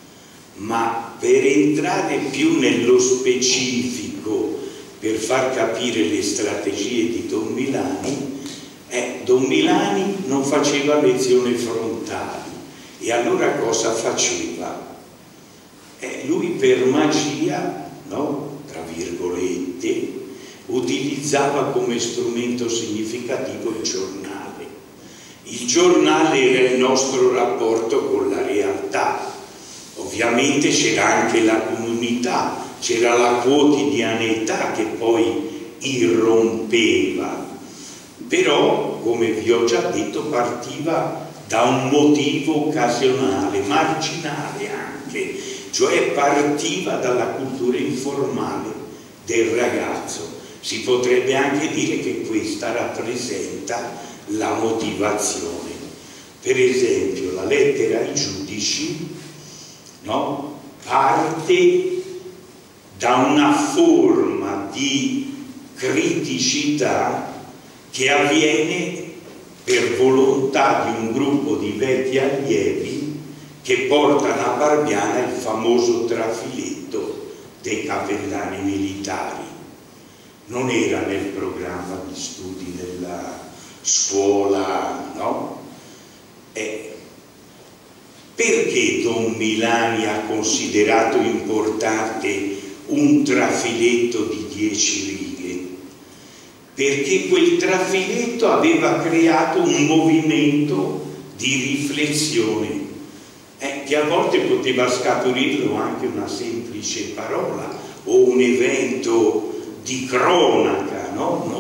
Ma per entrare più nello specifico, per far capire le strategie di Don Milani, Don Milani non faceva lezioni frontali, e allora cosa faceva? Lui per magia, no? Tra virgolette, utilizzava come strumento significativo il giornale. Il giornale era il nostro rapporto con la realtà. Ovviamente c'era anche la comunità, c'era la quotidianità che poi irrompeva, però, come vi ho già detto, partiva da un motivo occasionale, marginale anche, cioè partiva dalla cultura informale del ragazzo. Si potrebbe anche dire che questa rappresenta la motivazione. Per esempio, la lettera ai giudici, no? Parte da una forma di criticità che avviene per volontà di un gruppo di vecchi allievi che portano a Barbiana il famoso trafiletto dei cappellani militari. Non era nel programma di studi della scuola, no? Perché Don Milani ha considerato importante un trafiletto di 10 righe? Perché quel trafiletto aveva creato un movimento di riflessione, che a volte poteva scaturirlo anche una semplice parola o un evento di cronaca, no?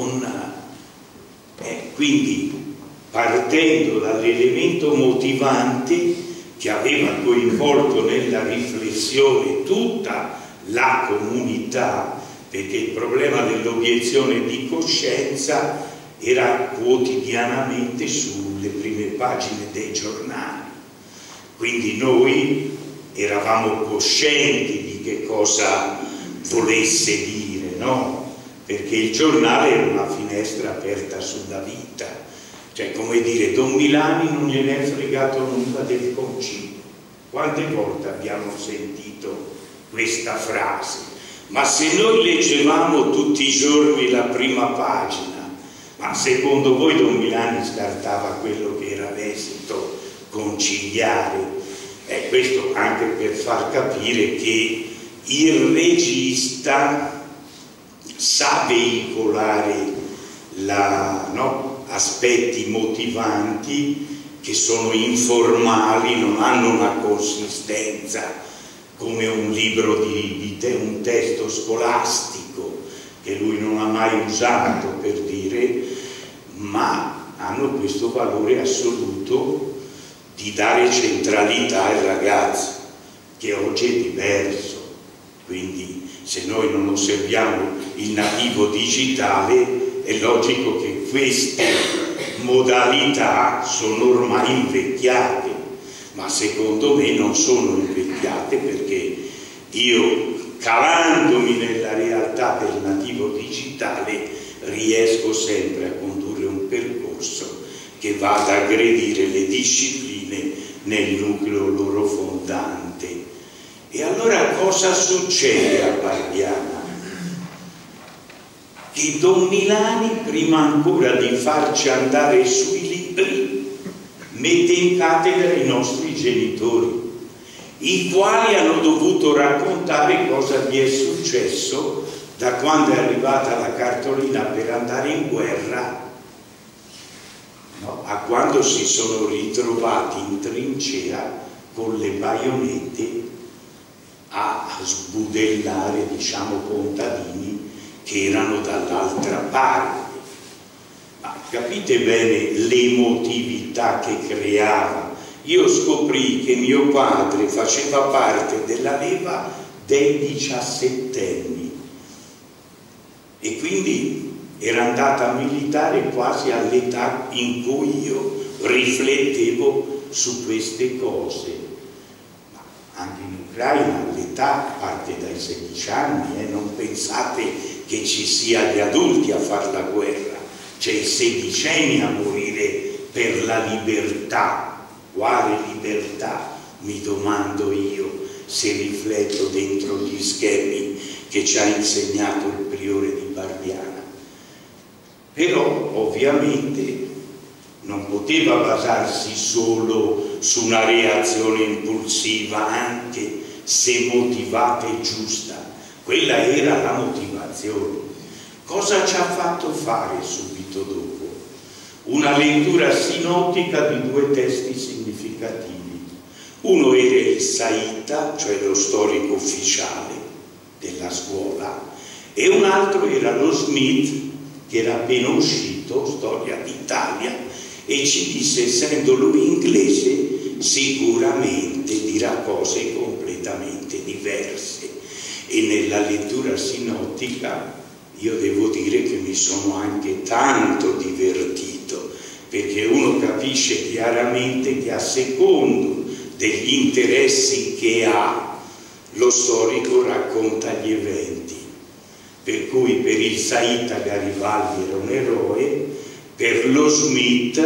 Quindi, partendo dall'elemento motivante che aveva coinvolto nella riflessione tutta la comunità, perché il problema dell'obiezione di coscienza era quotidianamente sulle prime pagine dei giornali. Quindi noi eravamo coscienti di che cosa volesse dire, no? Perché il giornale era una finestra aperta sulla vita. Cioè, come dire, Don Milani non gliene è fregato nulla del concilio. Quante volte abbiamo sentito questa frase? Ma se noi leggevamo tutti i giorni la prima pagina, ma secondo voi Don Milani scartava quello che era l'esito conciliare? Questo anche per far capire che il regista sa veicolare aspetti motivanti che sono informali, non hanno una consistenza come un libro un testo scolastico che lui non ha mai usato, per dire, ma hanno questo valore assoluto di dare centralità al ragazzo, che oggi è diverso. Quindi se noi non osserviamo il nativo digitale, è logico che queste modalità sono ormai invecchiate, ma secondo me non sono invecchiate, perché io, calandomi nella realtà del nativo digitale, riesco sempre a condurre un percorso che va ad aggredire le discipline nel nucleo loro fondante. E allora cosa succede a Barbiana? Che Don Milani, prima ancora di farci andare sui libri, mette in cattedra i nostri genitori, i quali hanno dovuto raccontare cosa gli è successo da quando è arrivata la cartolina per andare in guerra, no, a quando si sono ritrovati in trincea con le baionette a sbudellare, diciamo, contadini che erano dall'altra parte. Ma capite bene l'emotività che creava. Io scoprì che mio padre faceva parte della leva dei 17enni e quindi era andata a militare quasi all'età in cui io riflettevo su queste cose. Ma anche in Ucraina l'età parte dai 16 anni, non pensate che ci sia gli adulti a fare la guerra, c'è i sedicenni a morire per la libertà. Quale libertà, mi domando io, se rifletto dentro gli schemi che ci ha insegnato il priore di Barbiana. Però ovviamente non poteva basarsi solo su una reazione impulsiva, anche se motivata e giusta. Quella era la motivazione. Cosa ci ha fatto fare subito dopo? Una lettura sinottica di 2 testi significativi. Uno era il Saita, cioè lo storico ufficiale della scuola, e un altro era lo Smith, che era appena uscito, Storia d'Italia, e ci disse, essendo lui inglese, sicuramente dirà cose completamente diverse. E nella lettura sinottica io devo dire che mi sono anche tanto divertito, perché uno capisce chiaramente che a secondo degli interessi che ha, lo storico racconta gli eventi. Per cui per il Saita Garibaldi era un eroe, per lo Smith,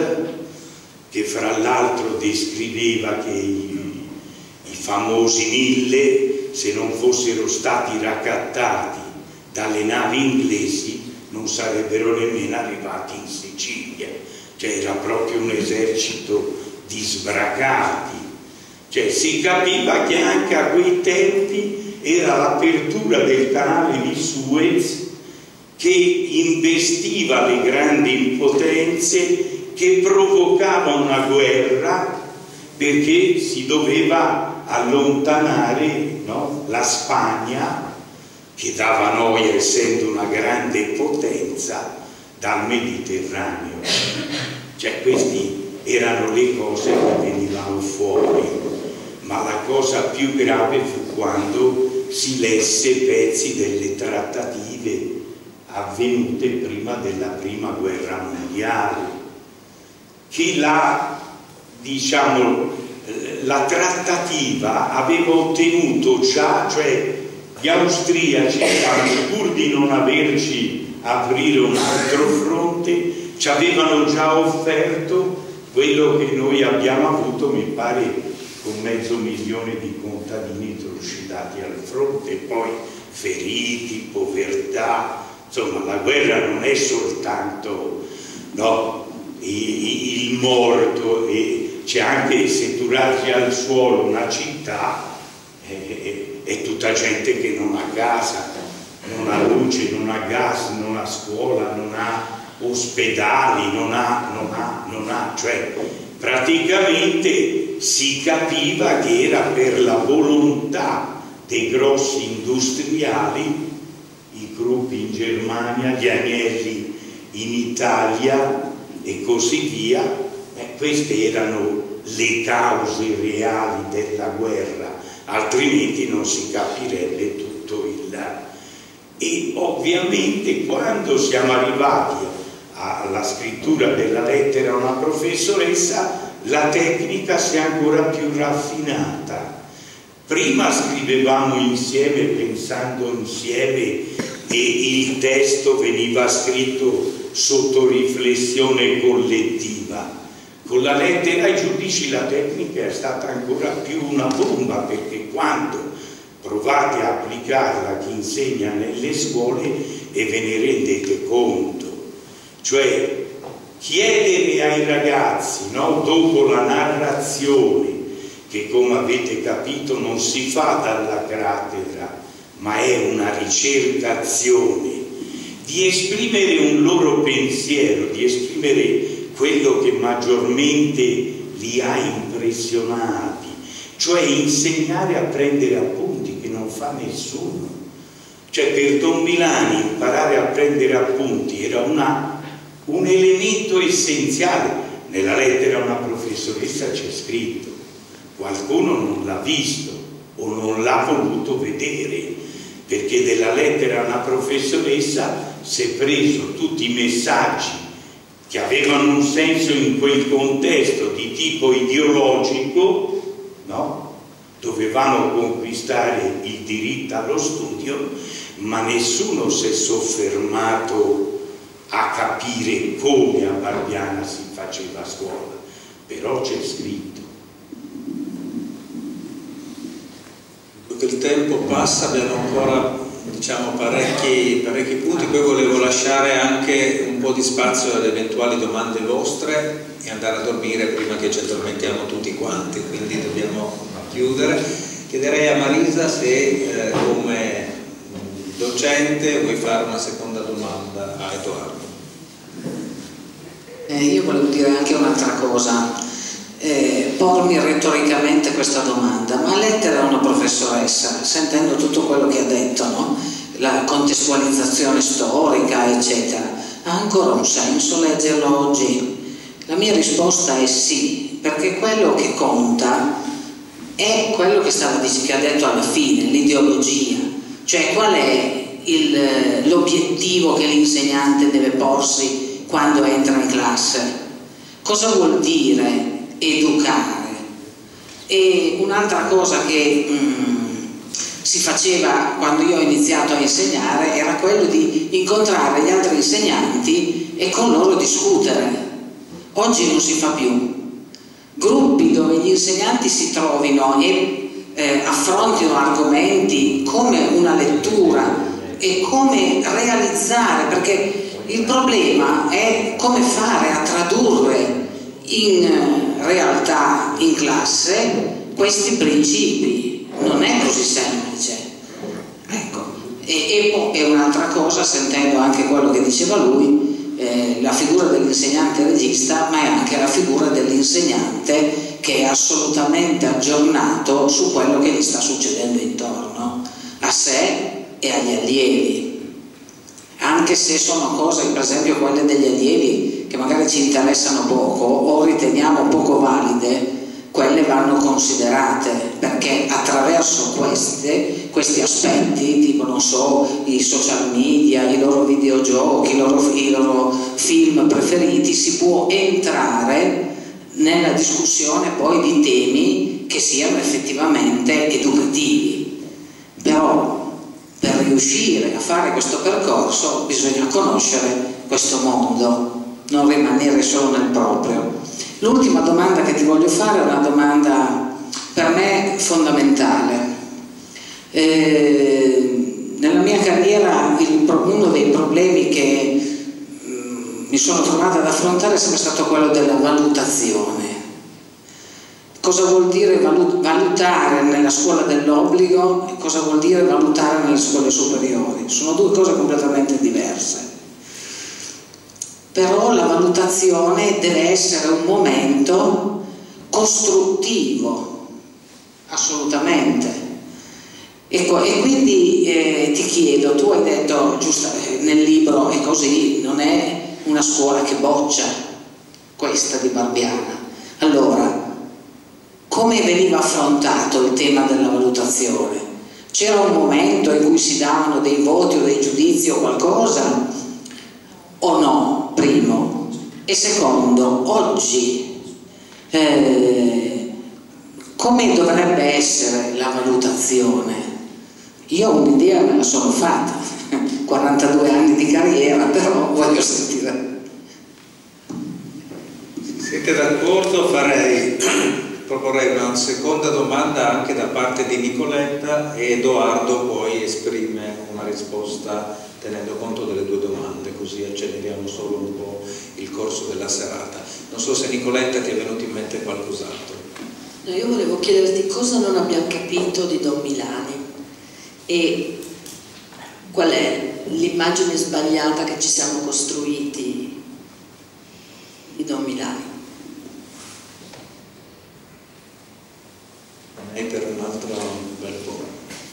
che fra l'altro descriveva che i famosi 1000, se non fossero stati raccattati dalle navi inglesi, non sarebbero nemmeno arrivati in Sicilia. Cioè era proprio un esercito di sbracati. Cioè si capiva che anche a quei tempi era l'apertura del canale di Suez che investiva le grandi potenze, che provocava una guerra perché si doveva allontanare, no, la Spagna, che dava noia essendo una grande potenza, dal Mediterraneo. Cioè queste erano le cose che venivano fuori, ma la cosa più grave fu quando si lesse pezzi delle trattative avvenute prima della prima guerra mondiale, che diciamo, la trattativa aveva ottenuto già, cioè gli austriaci, pur di non averci aprire un altro fronte, ci avevano già offerto quello che noi abbiamo avuto, mi pare, con 500.000 di contadini trucidati al fronte, poi feriti, povertà. Insomma, la guerra non è soltanto, no, il morto, e c'è anche, se tu rasi al suolo una città, è tutta gente che non ha casa, non ha luce, non ha gas, non ha scuola, non ha ospedali, non ha, cioè praticamente si capiva che era per la volontà dei grossi industriali, i gruppi in Germania, gli Agnelli in Italia e così via. Queste erano le cause reali della guerra, altrimenti non si capirebbe tutto il... E ovviamente quando siamo arrivati alla scrittura della lettera a una professoressa, la tecnica si è ancora più raffinata. Prima scrivevamo insieme, pensando insieme, e il testo veniva scritto sotto riflessione collettiva. Con la lettera ai giudici la tecnica è stata ancora più una bomba, perché quando provate a applicarla chi insegna nelle scuole e ve ne rendete conto, cioè chiedere ai ragazzi, no, dopo la narrazione, che come avete capito non si fa dalla cattedra, ma è una ricercazione, di esprimere un loro pensiero, di esprimere quello che maggiormente li ha impressionati, cioè insegnare a prendere appunti, che non fa nessuno. Cioè per Don Milani imparare a prendere appunti era un elemento essenziale. Nella lettera a una professoressa c'è scritto, qualcuno non l'ha visto o non l'ha voluto vedere, perché della lettera a una professoressa si è preso tutti i messaggi che avevano un senso in quel contesto di tipo ideologico, no? Dovevano conquistare il diritto allo studio, ma nessuno si è soffermato a capire come a Barbiana si faceva a scuola, però c'è scritto. Il tempo passa, abbiamo ancora, diciamo, parecchi punti, poi volevo lasciare anche un po' di spazio alle eventuali domande vostre e andare a dormire prima che ci addormentiamo tutti quanti, quindi dobbiamo chiudere. Chiederei a Marisa se come docente vuoi fare una seconda domanda a Edoardo. Io volevo dire anche un'altra cosa, pormi retoricamente questa domanda: ma lettera a una professoressa, sentendo tutto quello che ha detto, no? La contestualizzazione storica eccetera, ha ancora un senso leggerlo oggi? La mia risposta è sì, perché quello che conta è quello che ha detto alla fine, l'ideologia, cioè qual è l'obiettivo che l'insegnante deve porsi quando entra in classe, cosa vuol dire educare. E un'altra cosa che si faceva quando io ho iniziato a insegnare era quello di incontrare gli altri insegnanti e con loro discutere. Oggi non si fa più. Gruppi dove gli insegnanti si trovino e affrontino argomenti come una lettura e come realizzare, perché il problema è come fare a tradurre in realtà in classe questi principi. Non è così semplice, ecco. E un'altra cosa, sentendo anche quello che diceva lui, la figura dell'insegnante regista, ma è anche la figura dell'insegnante che è assolutamente aggiornato su quello che gli sta succedendo intorno a sé e agli allievi, anche se sono cose, per esempio quelle degli allievi, che magari ci interessano poco o riteniamo poco valide. Quelle vanno considerate, perché attraverso questi aspetti, tipo non so, i social media, i loro videogiochi, i loro film preferiti, si può entrare nella discussione poi di temi che siano effettivamente educativi. Però per riuscire a fare questo percorso bisogna conoscere questo mondo, non rimanere solo nel proprio. L'ultima domanda che ti voglio fare è una domanda per me fondamentale. Nella mia carriera uno dei problemi che mi sono trovata ad affrontare è sempre stato quello della valutazione. Cosa vuol dire valutare nella scuola dell'obbligo e cosa vuol dire valutare nelle scuole superiori? Sono due cose completamente diverse. Però la valutazione deve essere un momento costruttivo, assolutamente. E quindi ti chiedo, tu hai detto giusto, nel libro è così, non è una scuola che boccia, questa di Barbiana. Allora, come veniva affrontato il tema della valutazione? C'era un momento in cui si davano dei voti o dei giudizi o qualcosa o no? Primo. E secondo, oggi come dovrebbe essere la valutazione? Io un'idea me la sono fatta, 42 anni di carriera, però voglio sentire. Siete d'accordo? Farei proporrei una seconda domanda anche da parte di Nicoletta, e Edoardo poi esprime una risposta tenendo conto delle due domande, così acceleriamo solo un po' il corso della serata. Non so se Nicoletta ti è venuto in mente qualcos'altro. No, io volevo chiederti cosa non abbiamo capito di Don Milani e qual è l'immagine sbagliata che ci siamo costruiti di Don Milani. E per un altro bel po'.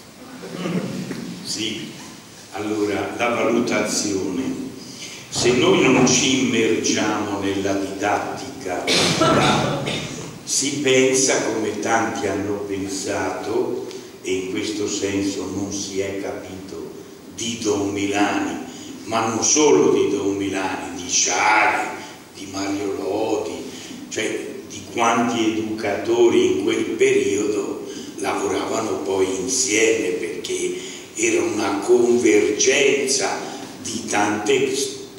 Sì, allora la valutazione. Se noi non ci immergiamo nella didattica, si pensa, come tanti hanno pensato, e in questo senso non si è capito, di Don Milani, ma non solo di Don Milani, di Sciari, di Mario Lodi, cioè di quanti educatori in quel periodo lavoravano poi insieme, perché era una convergenza di tante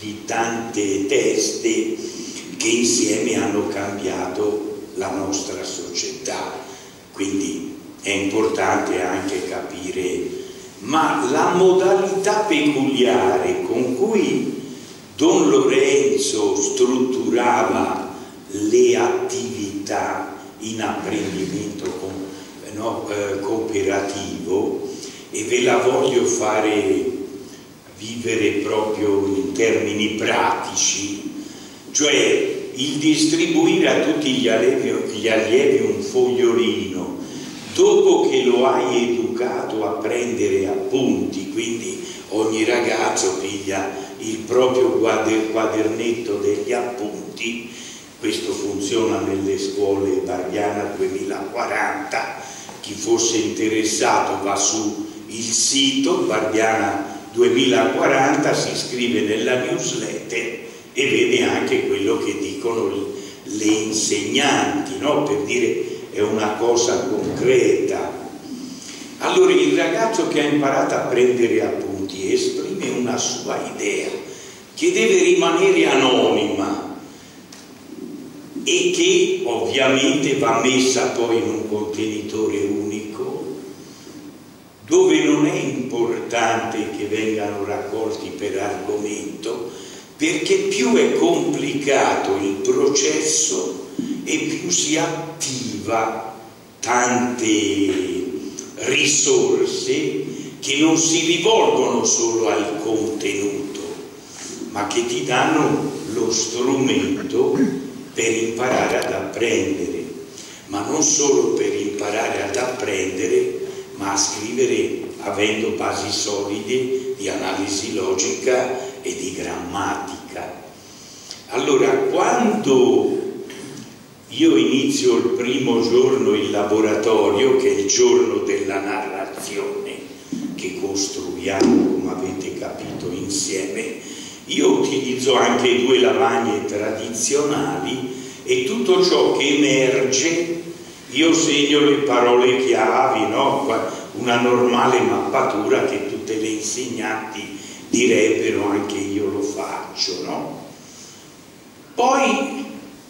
teste che insieme hanno cambiato la nostra società. Quindi è importante anche capire, ma la modalità peculiare con cui Don Lorenzo strutturava le attività in apprendimento cooperativo, e ve la voglio fare vivere proprio in termini pratici, cioè il distribuire a tutti gli allievi un fogliolino dopo che lo hai educato a prendere appunti, quindi ogni ragazzo piglia il proprio quadernetto degli appunti. Questo funziona nelle scuole Barbiana 2040, chi fosse interessato va su il sito Barbiana 2040, si iscrive nella newsletter e vede anche quello che dicono le insegnanti, no? Per dire, è una cosa concreta. Allora il ragazzo che ha imparato a prendere appunti esprime una sua idea che deve rimanere anonima e che ovviamente va messa poi in un contenitore unico, dove non è importante che vengano raccolti per argomento, perché più è complicato il processo e più si attiva tante risorse che non si rivolgono solo al contenuto, ma che ti danno lo strumento per imparare ad apprendere, ma non solo per imparare ad apprendere, ma a scrivere avendo basi solide di analisi logica e di grammatica. Allora, quando io inizio il primo giorno il laboratorio, che è il giorno della narrazione, che costruiamo, come avete capito, insieme, io utilizzo anche 2 lavagne tradizionali e tutto ciò che emerge, io segno le parole chiavi, no? Una normale mappatura che tutte le insegnanti direbbero, anche io lo faccio, no? Poi,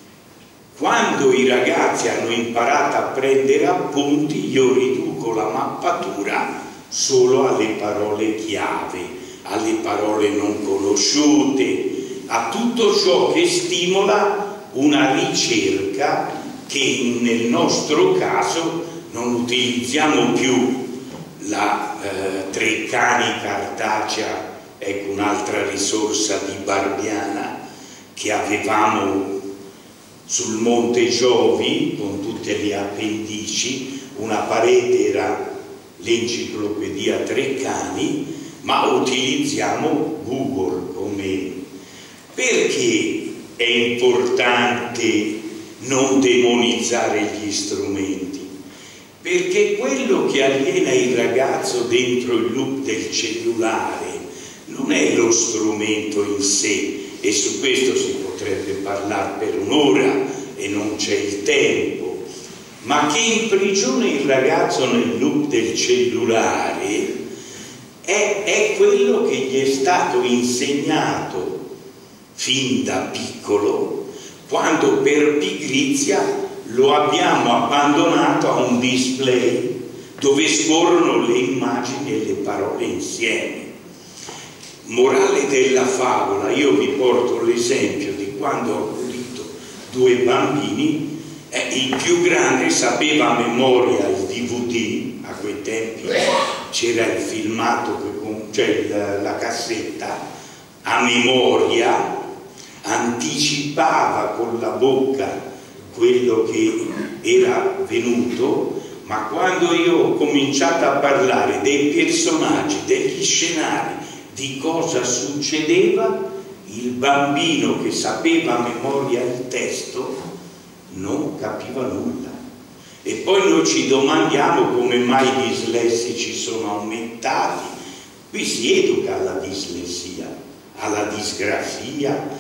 quando i ragazzi hanno imparato a prendere appunti, io riduco la mappatura solo alle parole chiave, alle parole non conosciute, a tutto ciò che stimola una ricerca che nel nostro caso non utilizziamo più la Treccani cartacea, ecco un'altra risorsa di Barbiana che avevamo sul Monte Giovi con tutte le appendici, una parete era l'enciclopedia Treccani, ma utilizziamo Google come. Perché è importante non demonizzare gli strumenti? Perché quello che aliena il ragazzo dentro il loop del cellulare non è lo strumento in sé, e su questo si potrebbe parlare per un'ora e non c'è il tempo, ma che imprigiona il ragazzo nel loop del cellulare è quello che gli è stato insegnato fin da piccolo, quando per pigrizia lo abbiamo abbandonato a un display dove scorrono le immagini e le parole insieme. Morale della favola, io vi porto l'esempio di quando ho accudito 2 bambini, il più grande sapeva a memoria il DVD, a quei tempi c'era il filmato, cioè la cassetta, a memoria, anticipava con la bocca quello che era venuto, ma quando io ho cominciato a parlare dei personaggi, degli scenari, di cosa succedeva, il bambino che sapeva a memoria il testo non capiva nulla. E poi noi ci domandiamo come mai i dislessici sono aumentati. Qui si educa alla dislessia, alla disgrafia,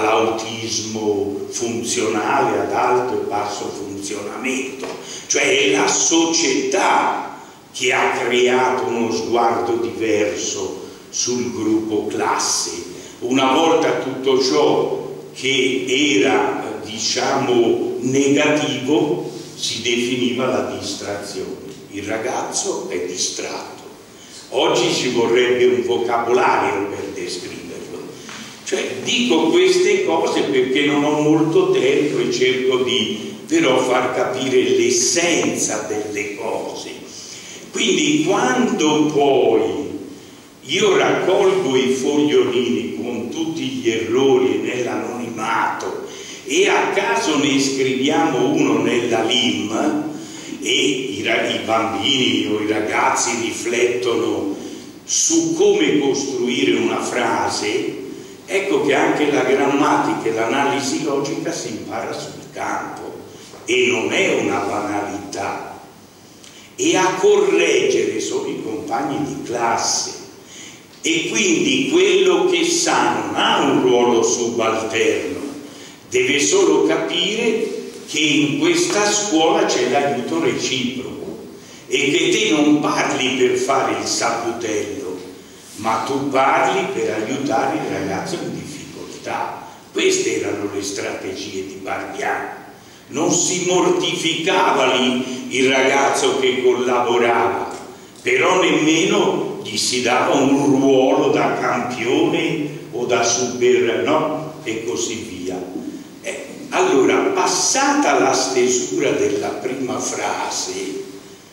all'autismo funzionale ad alto e basso funzionamento, cioè è la società che ha creato uno sguardo diverso sul gruppo classe. Una volta tutto ciò che era, diciamo, negativo si definiva la distrazione. Il ragazzo è distratto. Oggi ci vorrebbe un vocabolario per descriverlo. Cioè, dico queste cose perché non ho molto tempo e cerco di però far capire l'essenza delle cose. Quindi quando poi io raccolgo i fogliolini con tutti gli errori nell'anonimato e a caso ne scriviamo uno nella LIM e i bambini o i ragazzi riflettono su come costruire una frase, ecco che anche la grammatica e l'analisi logica si impara sul campo e non è una banalità. E a correggere sono i compagni di classe. E quindi quello che sa non ha un ruolo subalterno, deve solo capire che in questa scuola c'è l'aiuto reciproco e che te non parli per fare il saputello, ma tu parli per aiutare il ragazzo in difficoltà. Queste erano le strategie di Barbiano. Non si mortificava lì il ragazzo che collaborava, però nemmeno gli si dava un ruolo da campione o da super, no? E così via. Allora, passata la stesura della prima frase,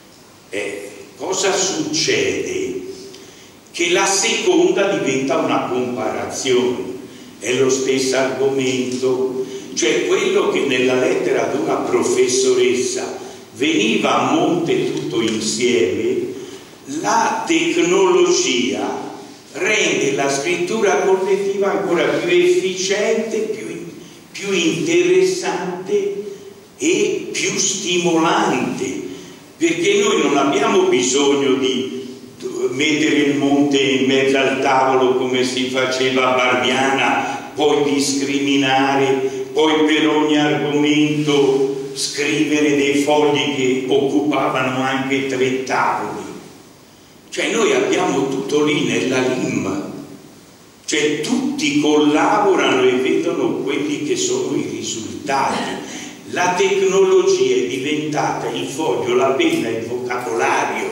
cosa succede? Che la seconda diventa una comparazione, è lo stesso argomento, cioè quello che nella lettera ad una professoressa veniva a monte tutto insieme. La tecnologia rende la scrittura collettiva ancora più efficiente, più interessante e più stimolante, perché noi non abbiamo bisogno di mettere il monte in mezzo al tavolo come si faceva a Barbiana, poi discriminare, poi per ogni argomento scrivere dei fogli che occupavano anche 3 tavoli. Cioè noi abbiamo tutto lì nella LIM, cioè tutti collaborano e vedono quelli che sono i risultati. La tecnologia è diventata il foglio, la penna, il vocabolario,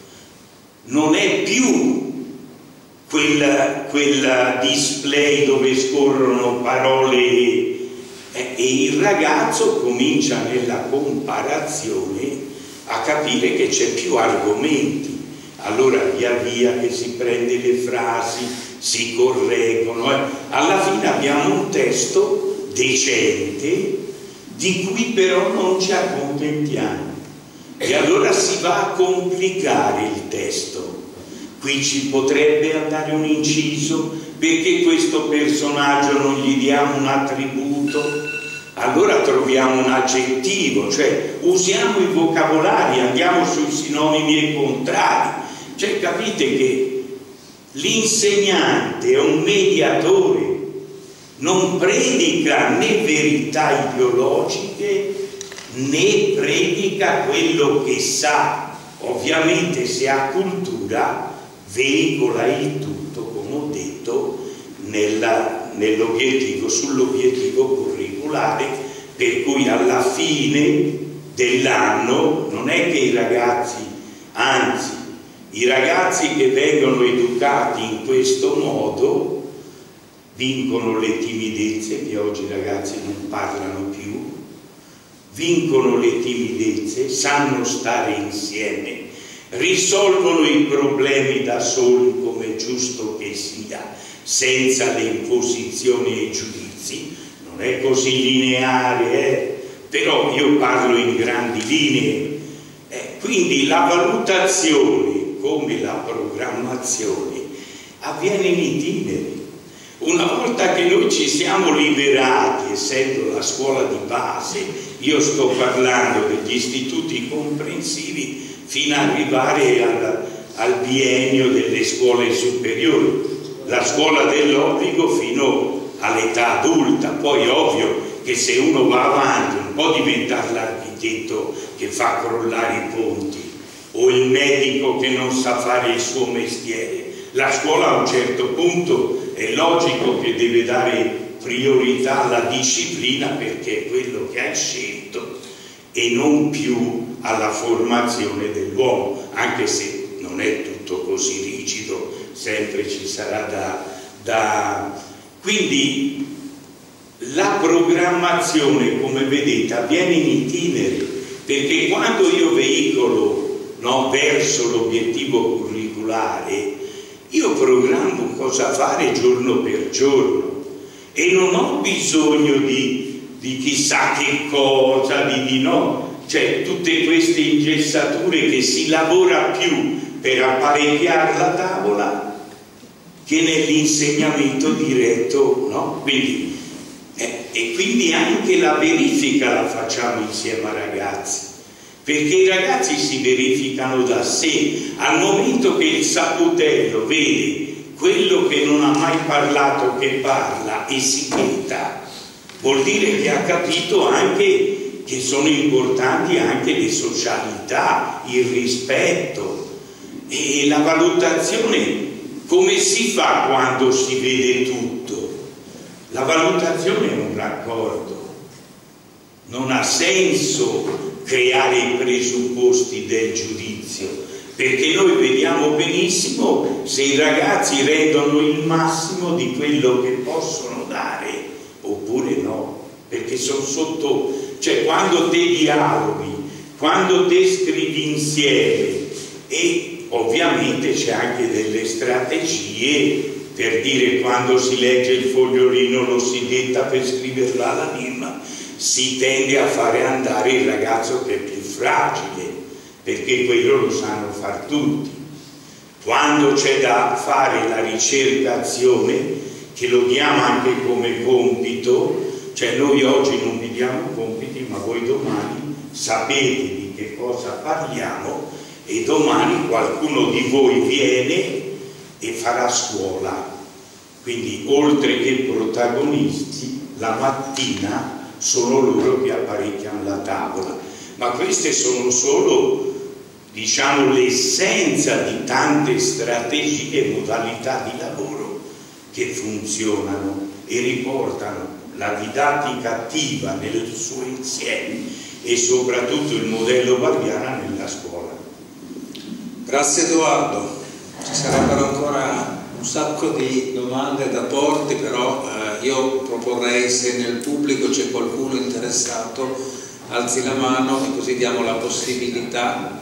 non è più quel display dove scorrono parole e il ragazzo comincia nella comparazione a capire che c'è più argomenti. Allora via via che si prende le frasi, si correggono, alla fine abbiamo un testo decente di cui però non ci accontentiamo e allora si va a complicare il testo. Qui ci potrebbe andare un inciso perché questo personaggio non gli diamo un attributo, allora troviamo un aggettivo, cioè usiamo i vocabolari, andiamo sui sinonimi e contrari. Cioè capite che l'insegnante è un mediatore, non predica né verità ideologiche né predica quello che sa. Ovviamente se ha cultura veicola il tutto, come ho detto, sull'obiettivo curriculare per cui alla fine dell'anno non è che i ragazzi, anzi i ragazzi che vengono educati in questo modo vincono le timidezze, che oggi i ragazzi non parlano più, vincono le timidezze, sanno stare insieme, risolvono i problemi da soli come è giusto che sia, senza le imposizioni e i giudizi. Non è così lineare, però io parlo in grandi linee. Quindi la valutazione, come la programmazione, avviene in itinere. Una volta che noi ci siamo liberati, essendo la scuola di base, io sto parlando degli istituti comprensivi fino ad arrivare al biennio delle scuole superiori, la scuola dell'obbligo fino all'età adulta. Poi ovvio che se uno va avanti non può diventare l'architetto che fa crollare i ponti o il medico che non sa fare il suo mestiere. La scuola a un certo punto è logico che deve dare priorità alla disciplina, perché è quello che hai scelto, e non più alla formazione dell'uomo, anche se non è tutto così rigido, sempre ci sarà Quindi la programmazione, come vedete, avviene in itinere, perché quando io veicolo verso l'obiettivo curriculare, io programmo cosa fare giorno per giorno e non ho bisogno di chissà che cosa, cioè tutte queste ingessature che si lavora più per apparecchiare la tavola che nell'insegnamento diretto, no? Quindi, e quindi anche la verifica la facciamo insieme ai ragazzi, perché i ragazzi si verificano da sé. Al momento che il saputello vede quello che non ha mai parlato che parla e si quieta, vuol dire che ha capito anche che sono importanti anche le socialità, il rispetto e la valutazione. Come si fa quando si vede tutto? La valutazione è un raccordo, non ha senso creare i presupposti del giudizio, perché noi vediamo benissimo se i ragazzi rendono il massimo di quello che possono dare oppure no, perché sono sotto, cioè quando te dialoghi, quando te scrivi insieme, e ovviamente c'è anche delle strategie, per dire quando si legge il fogliolino lo si detta per scriverla all'anima, si tende a fare andare il ragazzo che è più fragile, perché quello lo sanno far tutti. Quando c'è da fare la ricercazione, che lo diamo anche come compito, cioè noi oggi non vi diamo compiti, ma voi domani sapete di che cosa parliamo e domani qualcuno di voi viene e farà scuola. Quindi oltre che protagonisti, la mattina sono loro che apparecchiano la tavola, ma queste sono solo, diciamo, l'essenza di tante strategie e modalità di lavoro che funzionano e riportano la didattica attiva nel suo insieme e soprattutto il modello Barbiana nella scuola. Grazie Edoardo, ci sarebbero ancora un sacco di domande da porti, però io proporrei, se nel pubblico c'è qualcuno interessato, alzi la mano e così diamo la possibilità.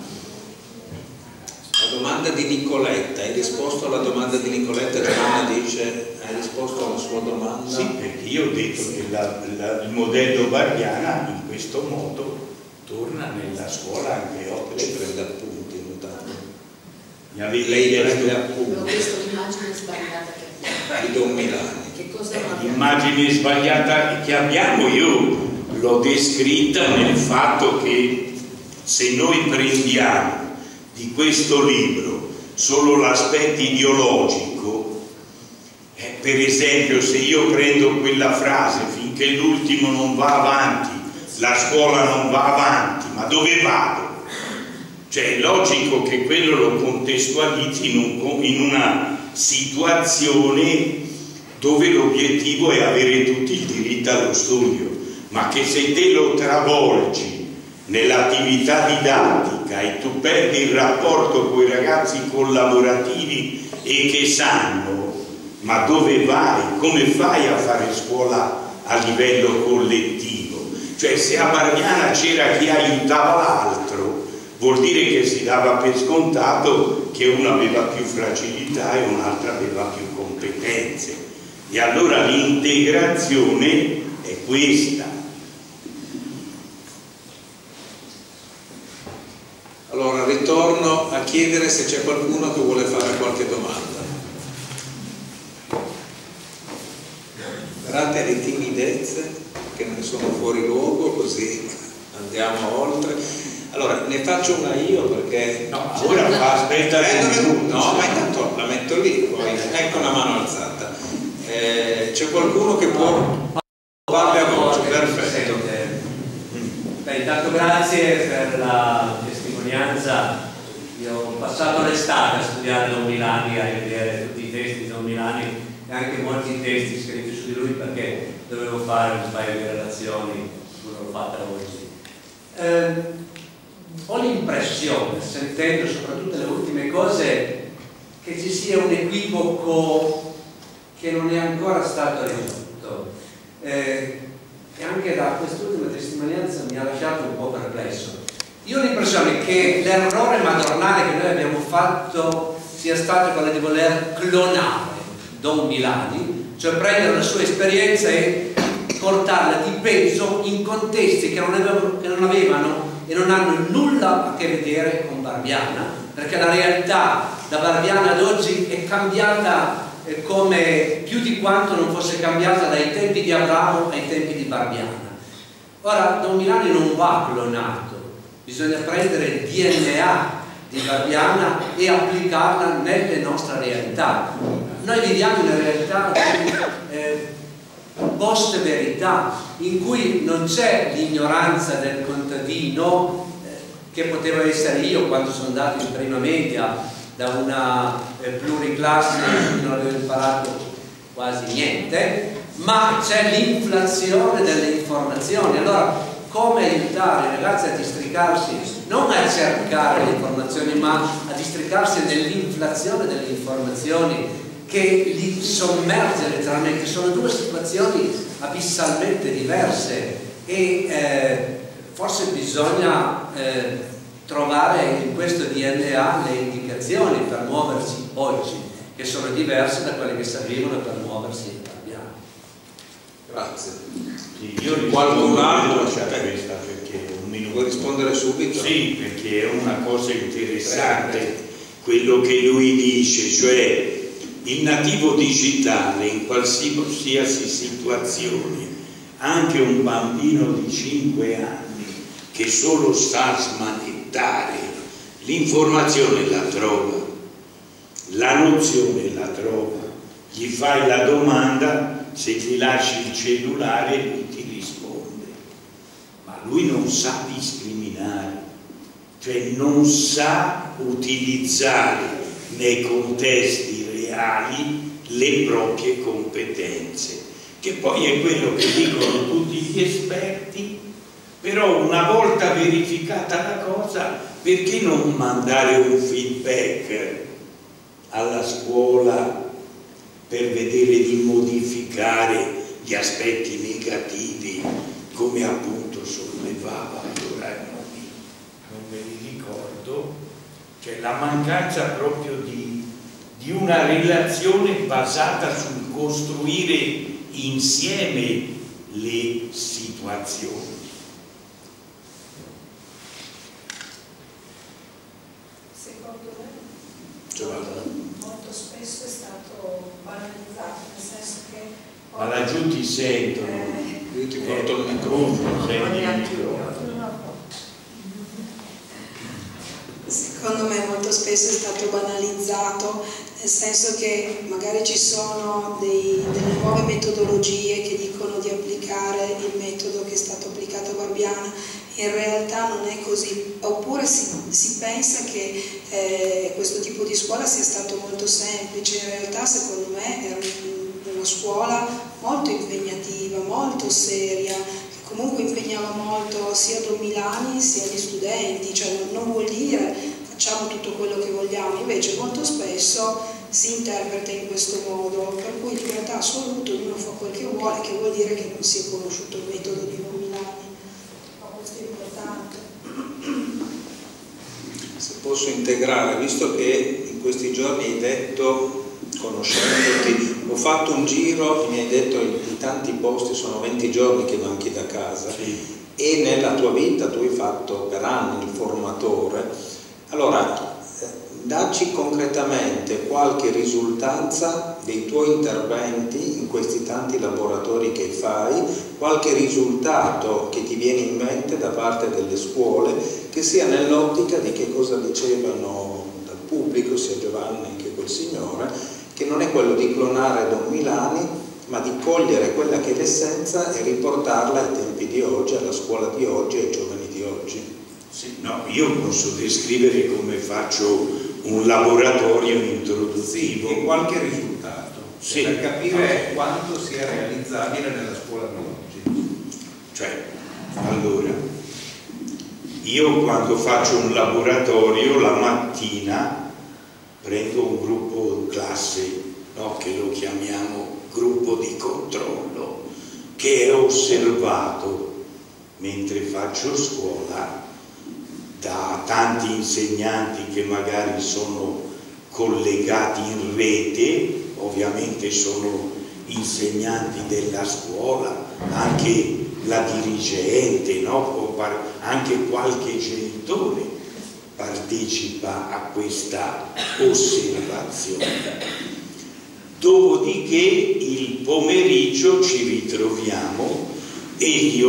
La domanda di Nicoletta, hai risposto alla domanda di Nicoletta? Giovanna dice, hai risposto alla sua domanda? Sì, perché io ho detto che il modello Barbiana in questo modo torna nella scuola anche oggi. Lei prende appunti, notate. Lei prende appunti. Ho visto l'immagine sbagliata che di Don Milani. Che cosa abbiamo? L'immagine sbagliata che abbiamo, io l'ho descritta nel fatto che se noi prendiamo di questo libro solo l'aspetto ideologico, per esempio se io prendo quella frase, finché l'ultimo non va avanti la scuola non va avanti, ma dove vado? Cioè è logico che quello lo contestualizzi in una situazione dove l'obiettivo è avere tutti il diritto allo studio. ma che se te lo travolgi nell'attività didattica e tu perdi il rapporto con i ragazzi collaborativi e che sanno ma dove vai, come fai a fare scuola a livello collettivo, cioè se a Barbiana c'era chi aiutava l'altro vuol dire che si dava per scontato che uno aveva più fragilità e un'altra aveva più competenze, e allora l'integrazione è questa. Allora ritorno a chiedere se c'è qualcuno che vuole fare qualche domanda. Guardate le timidezze che ne sono fuori luogo, così andiamo oltre. Allora ne faccio una io perché no, ora aspetta no, ma intanto la metto lì, poi ecco una mano alzata. C'è qualcuno che può farle a voce? Perfetto. Beh, intanto grazie per la testimonianza. Io ho passato l'estate a studiare Don Milani, a rivedere tutti i testi di Don Milani e anche molti testi scritti su di lui, perché dovevo fare un paio di relazioni, l'ho fatta oggi. Ho l'impressione, sentendo soprattutto le ultime cose, che ci sia un equivoco che non è ancora stato risolto, e anche da quest'ultima testimonianza mi ha lasciato un po' perplesso. Io ho l'impressione che l'errore madornale che noi abbiamo fatto sia stato quello di voler clonare Don Milani, cioè prendere la sua esperienza e portarla di peso in contesti che non avevano e non hanno nulla a che vedere con Barbiana, perché la realtà da Barbiana ad oggi è cambiata come più di quanto non fosse cambiata dai tempi di Abramo ai tempi di Barbiana. Ora, Don Milani non va clonato, bisogna prendere il DNA di Barbiana e applicarla nelle nostre realtà. Noi viviamo in una realtà post-verità, in cui non c'è l'ignoranza del contadino, che poteva essere io quando sono andato in prima media da una pluriclasse in cui non avevo imparato quasi niente, ma c'è l'inflazione delle informazioni. Allora, come aiutare i ragazzi a districarsi, non a cercare le informazioni, ma a districarsi nell'inflazione delle informazioni che li sommerge letteralmente? Sono due situazioni abissalmente diverse e forse bisogna trovare in questo DNA le indicazioni per muoversi oggi, che sono diverse da quelle che servivano per muoversi in Barbiana. Grazie. Sì, io qualcun altro questa perché un minuto. Vuoi rispondere subito? Sì, perché è una cosa interessante quello che lui dice, cioè il nativo digitale in qualsiasi situazione, anche un bambino di 5 anni che solo sa smanettare, l'informazione la trova, la nozione la trova, gli fai la domanda, se gli lasci il cellulare lui ti risponde, ma lui non sa discriminare, cioè non sa utilizzare nei contesti reali le proprie competenze, che poi è quello che dicono tutti gli esperti. Però una volta verificata la cosa, perché non mandare un feedback alla scuola per vedere di modificare gli aspetti negativi, come appunto sollevava allora non me li ricordo, cioè la mancanza proprio di una relazione basata sul costruire insieme le situazioni. Secondo me molto spesso è stato banalizzato, nel senso che ma laggiù ti sentono, io ti porto il microfono. Secondo me molto spesso è stato banalizzato, nel senso che magari ci sono delle nuove metodologie che dicono di applicare il metodo che è stato applicato a Barbiana, in realtà non è così, oppure si pensa che questo tipo di scuola sia stato molto semplice. In realtà secondo me era una scuola molto impegnativa, molto seria, comunque impegnava molto sia Don Milani sia gli studenti, cioè non vuol dire facciamo tutto quello che vogliamo, invece molto spesso si interpreta in questo modo, per cui libertà assoluta, ognuno fa quel che vuol dire che non si è conosciuto il metodo di Don Milani, ma questo è importante. Se posso integrare, visto che in questi giorni hai detto, conoscendoti, ho fatto un giro, mi hai detto in tanti posti, sono 20 giorni che manchi da casa, sì. E nella tua vita tu hai fatto per anni il formatore, allora dacci concretamente qualche risultanza dei tuoi interventi in questi tanti laboratori che fai, qualche risultato che ti viene in mente da parte delle scuole, che sia nell'ottica di che cosa dicevano dal pubblico, sia Giovanni che quel signore, che non è quello di clonare Don Milani, ma di cogliere quella che è l'essenza e riportarla ai tempi di oggi, alla scuola di oggi, ai giovani di oggi. Sì, no, io posso descrivere come faccio un laboratorio introduttivo. Sì, e qualche risultato, sì, per capire quanto sia realizzabile nella scuola di oggi. Cioè, allora, io quando faccio un laboratorio la mattina prendo un gruppo classe, no, che lo chiamiamo gruppo di controllo, che è osservato mentre faccio scuola da tanti insegnanti che magari sono collegati in rete, ovviamente sono insegnanti della scuola, anche la dirigente, no? Anche qualche genitore partecipa a questa osservazione. Dopodiché il pomeriggio ci ritroviamo e gli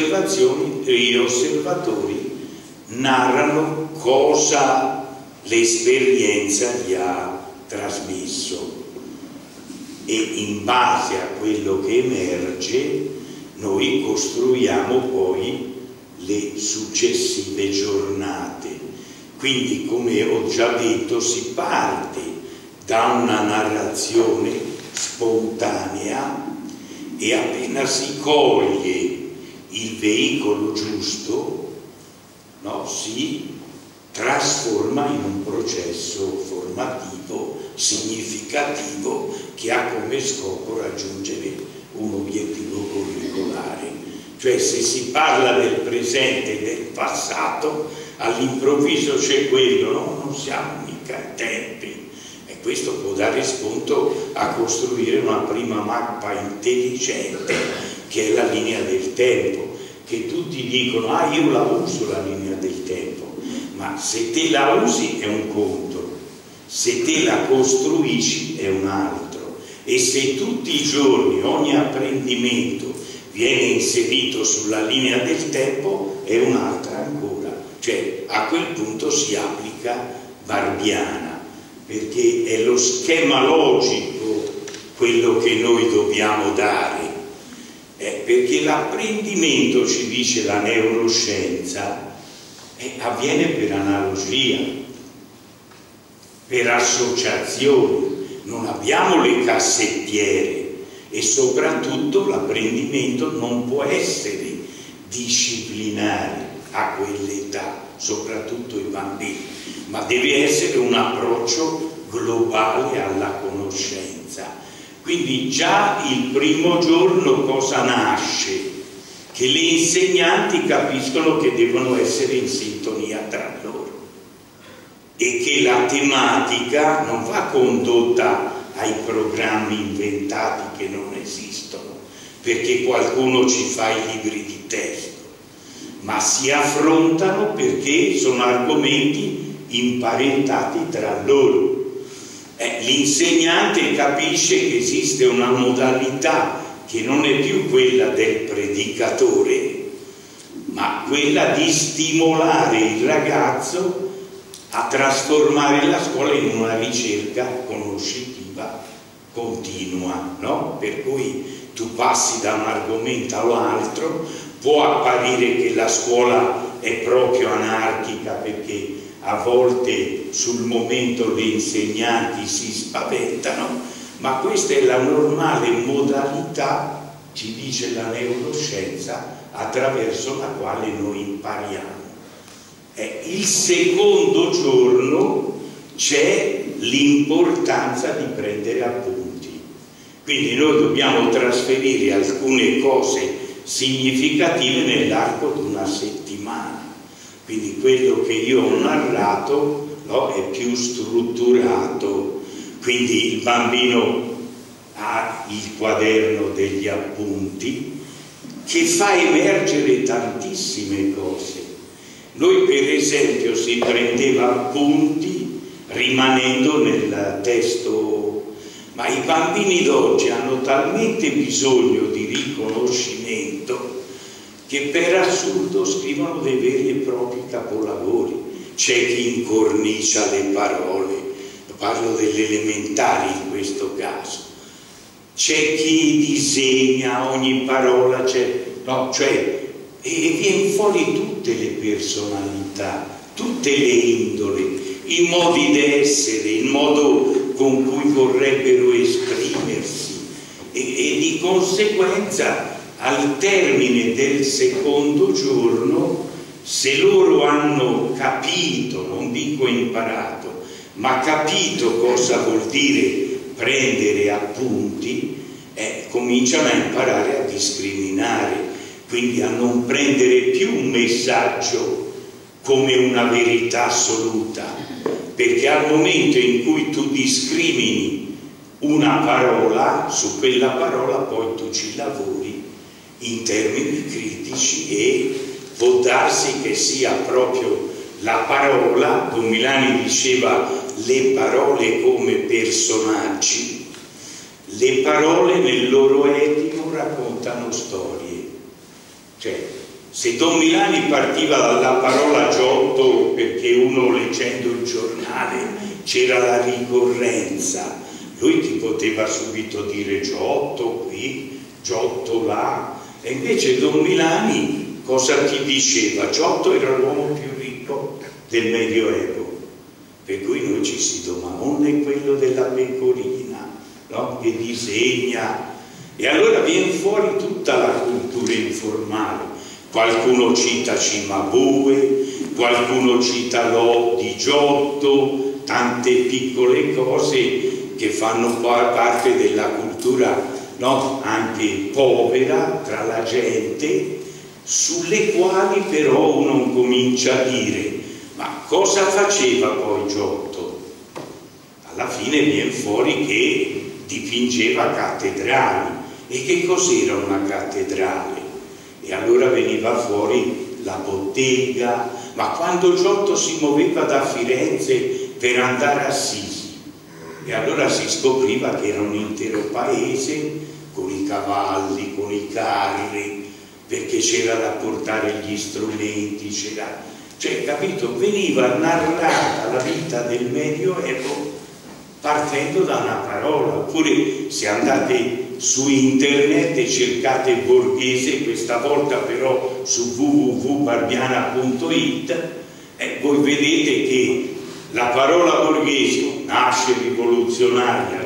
osservatori narrano cosa l'esperienza gli ha trasmesso e in base a quello che emerge noi costruiamo poi le successive giornate. Quindi, come ho già detto, si parte da una narrazione spontanea e appena si coglie il veicolo giusto, no, si trasforma in un processo formativo significativo che ha come scopo raggiungere un obiettivo curricolare. Cioè, se si parla del presente e del passato, all'improvviso c'è quello, no? Non siamo mica ai tempi. E questo può dare spunto a costruire una prima mappa intelligente che è la linea del tempo, che tutti dicono, ah, io la uso la linea del tempo, ma se te la usi è un conto, se te la costruisci è un altro, e se tutti i giorni ogni apprendimento viene inserito sulla linea del tempo è un'altra ancora, cioè a quel punto si applica Barbiana, perché è lo schema logico quello che noi dobbiamo dare. Perché l'apprendimento, ci dice la neuroscienza, avviene per analogia, per associazione, non abbiamo le cassettiere e soprattutto l'apprendimento non può essere disciplinare a quell'età, soprattutto i bambini, ma deve essere un approccio globale alla conoscenza. Quindi già il primo giorno cosa nasce? Che le insegnanti capiscono che devono essere in sintonia tra loro e che la tematica non va condotta ai programmi inventati che non esistono, perché qualcuno ci fa i libri di testo, ma si affrontano perché sono argomenti imparentati tra loro. L'insegnante capisce che esiste una modalità che non è più quella del predicatore, ma quella di stimolare il ragazzo a trasformare la scuola in una ricerca conoscitiva continua, no? Per cui tu passi da un argomento all'altro, può apparire che la scuola è proprio anarchica perché a volte sul momento gli insegnanti si spaventano, ma questa è la normale modalità, ci dice la neuroscienza, attraverso la quale noi impariamo. Il secondo giorno c'è l'importanza di prendere appunti. Quindi noi dobbiamo trasferire alcune cose significative nell'arco di una settimana. Quindi quello che io ho narrato, no, è più strutturato. Quindi il bambino ha il quaderno degli appunti che fa emergere tantissime cose. Noi per esempio si prendeva appunti rimanendo nel testo, ma i bambini d'oggi hanno talmente bisogno di riconoscimento che per assurdo scrivono dei veri e propri capolavori. C'è chi incornicia le parole, parlo delle elementari in questo caso, c'è chi disegna ogni parola, e viene fuori tutte le personalità, tutte le indole, i modi d'essere, il modo con cui vorrebbero esprimersi e di conseguenza al termine del secondo giorno, se loro hanno capito, non dico imparato, ma capito cosa vuol dire prendere appunti, cominciano a imparare a discriminare, quindi a non prendere più un messaggio come una verità assoluta, perché al momento in cui tu discrimini una parola, su quella parola poi tu ci lavori in termini critici e può darsi che sia proprio la parola, Don Milani diceva le parole come personaggi, le parole nel loro etimo raccontano storie. Cioè, se Don Milani partiva dalla parola Giotto perché uno leggendo il giornale c'era la ricorrenza, lui ti poteva subito dire Giotto qui, Giotto là, e invece Don Milani cosa ti diceva? Giotto era l'uomo più ricco del Medioevo, per cui noi ci si domanda, non è quello della pecorina, no? Che disegna. E allora viene fuori tutta la cultura informale. Qualcuno cita Cimabue, qualcuno cita l'O di Giotto, tante piccole cose che fanno parte della cultura, no? Anche povera tra la gente, sulle quali però uno comincia a dire: ma cosa faceva poi Giotto? Alla fine viene fuori che dipingeva cattedrali. E che cos'era una cattedrale? E allora veniva fuori la bottega, ma quando Giotto si muoveva da Firenze per andare a Assisi, e allora si scopriva che era un intero paese con i cavalli, con i carri, perché c'era da portare gli strumenti, c'era, cioè, capito, veniva narrata la vita del Medioevo partendo da una parola. Oppure se andate su internet e cercate Borghese, questa volta però su www.barbiana.it, voi vedete che la parola Borghese nasce rivoluzionaria,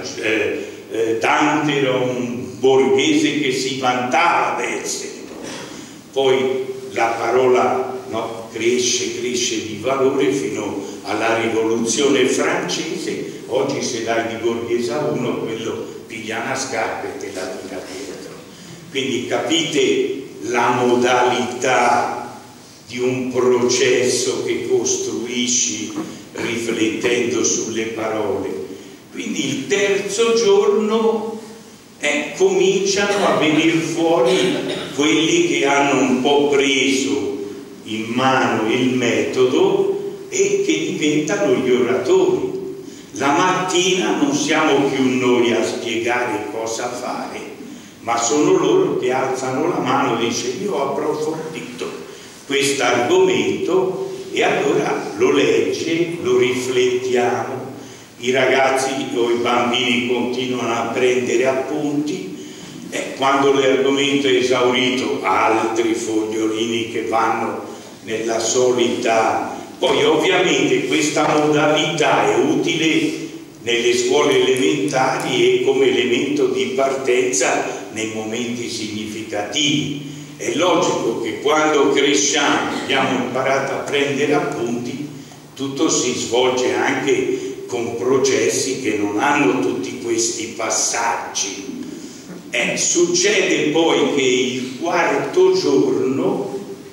Dante era un borghese che si vantava d'essere, poi la parola, no, cresce di valore fino alla rivoluzione francese. Oggi se dai di borghese a uno, quello piglia una scarpa e te la tira dietro. Quindi capite la modalità di un processo che costruisci riflettendo sulle parole. Quindi il terzo giorno cominciano a venire fuori quelli che hanno un po' preso in mano il metodo e che diventano gli oratori. La mattina non siamo più noi a spiegare cosa fare, ma sono loro che alzano la mano e dicono: io ho approfondito questo argomento, e allora lo legge, lo riflettiamo. I ragazzi o i bambini continuano a prendere appunti, e quando l'argomento è esaurito altri fogliolini che vanno nella solita. Poi ovviamente questa modalità è utile nelle scuole elementari e come elemento di partenza nei momenti significativi. è logico che quando cresciamo abbiamo imparato a prendere appunti, tutto si svolge anche con processi che non hanno tutti questi passaggi. Succede poi che il quarto giorno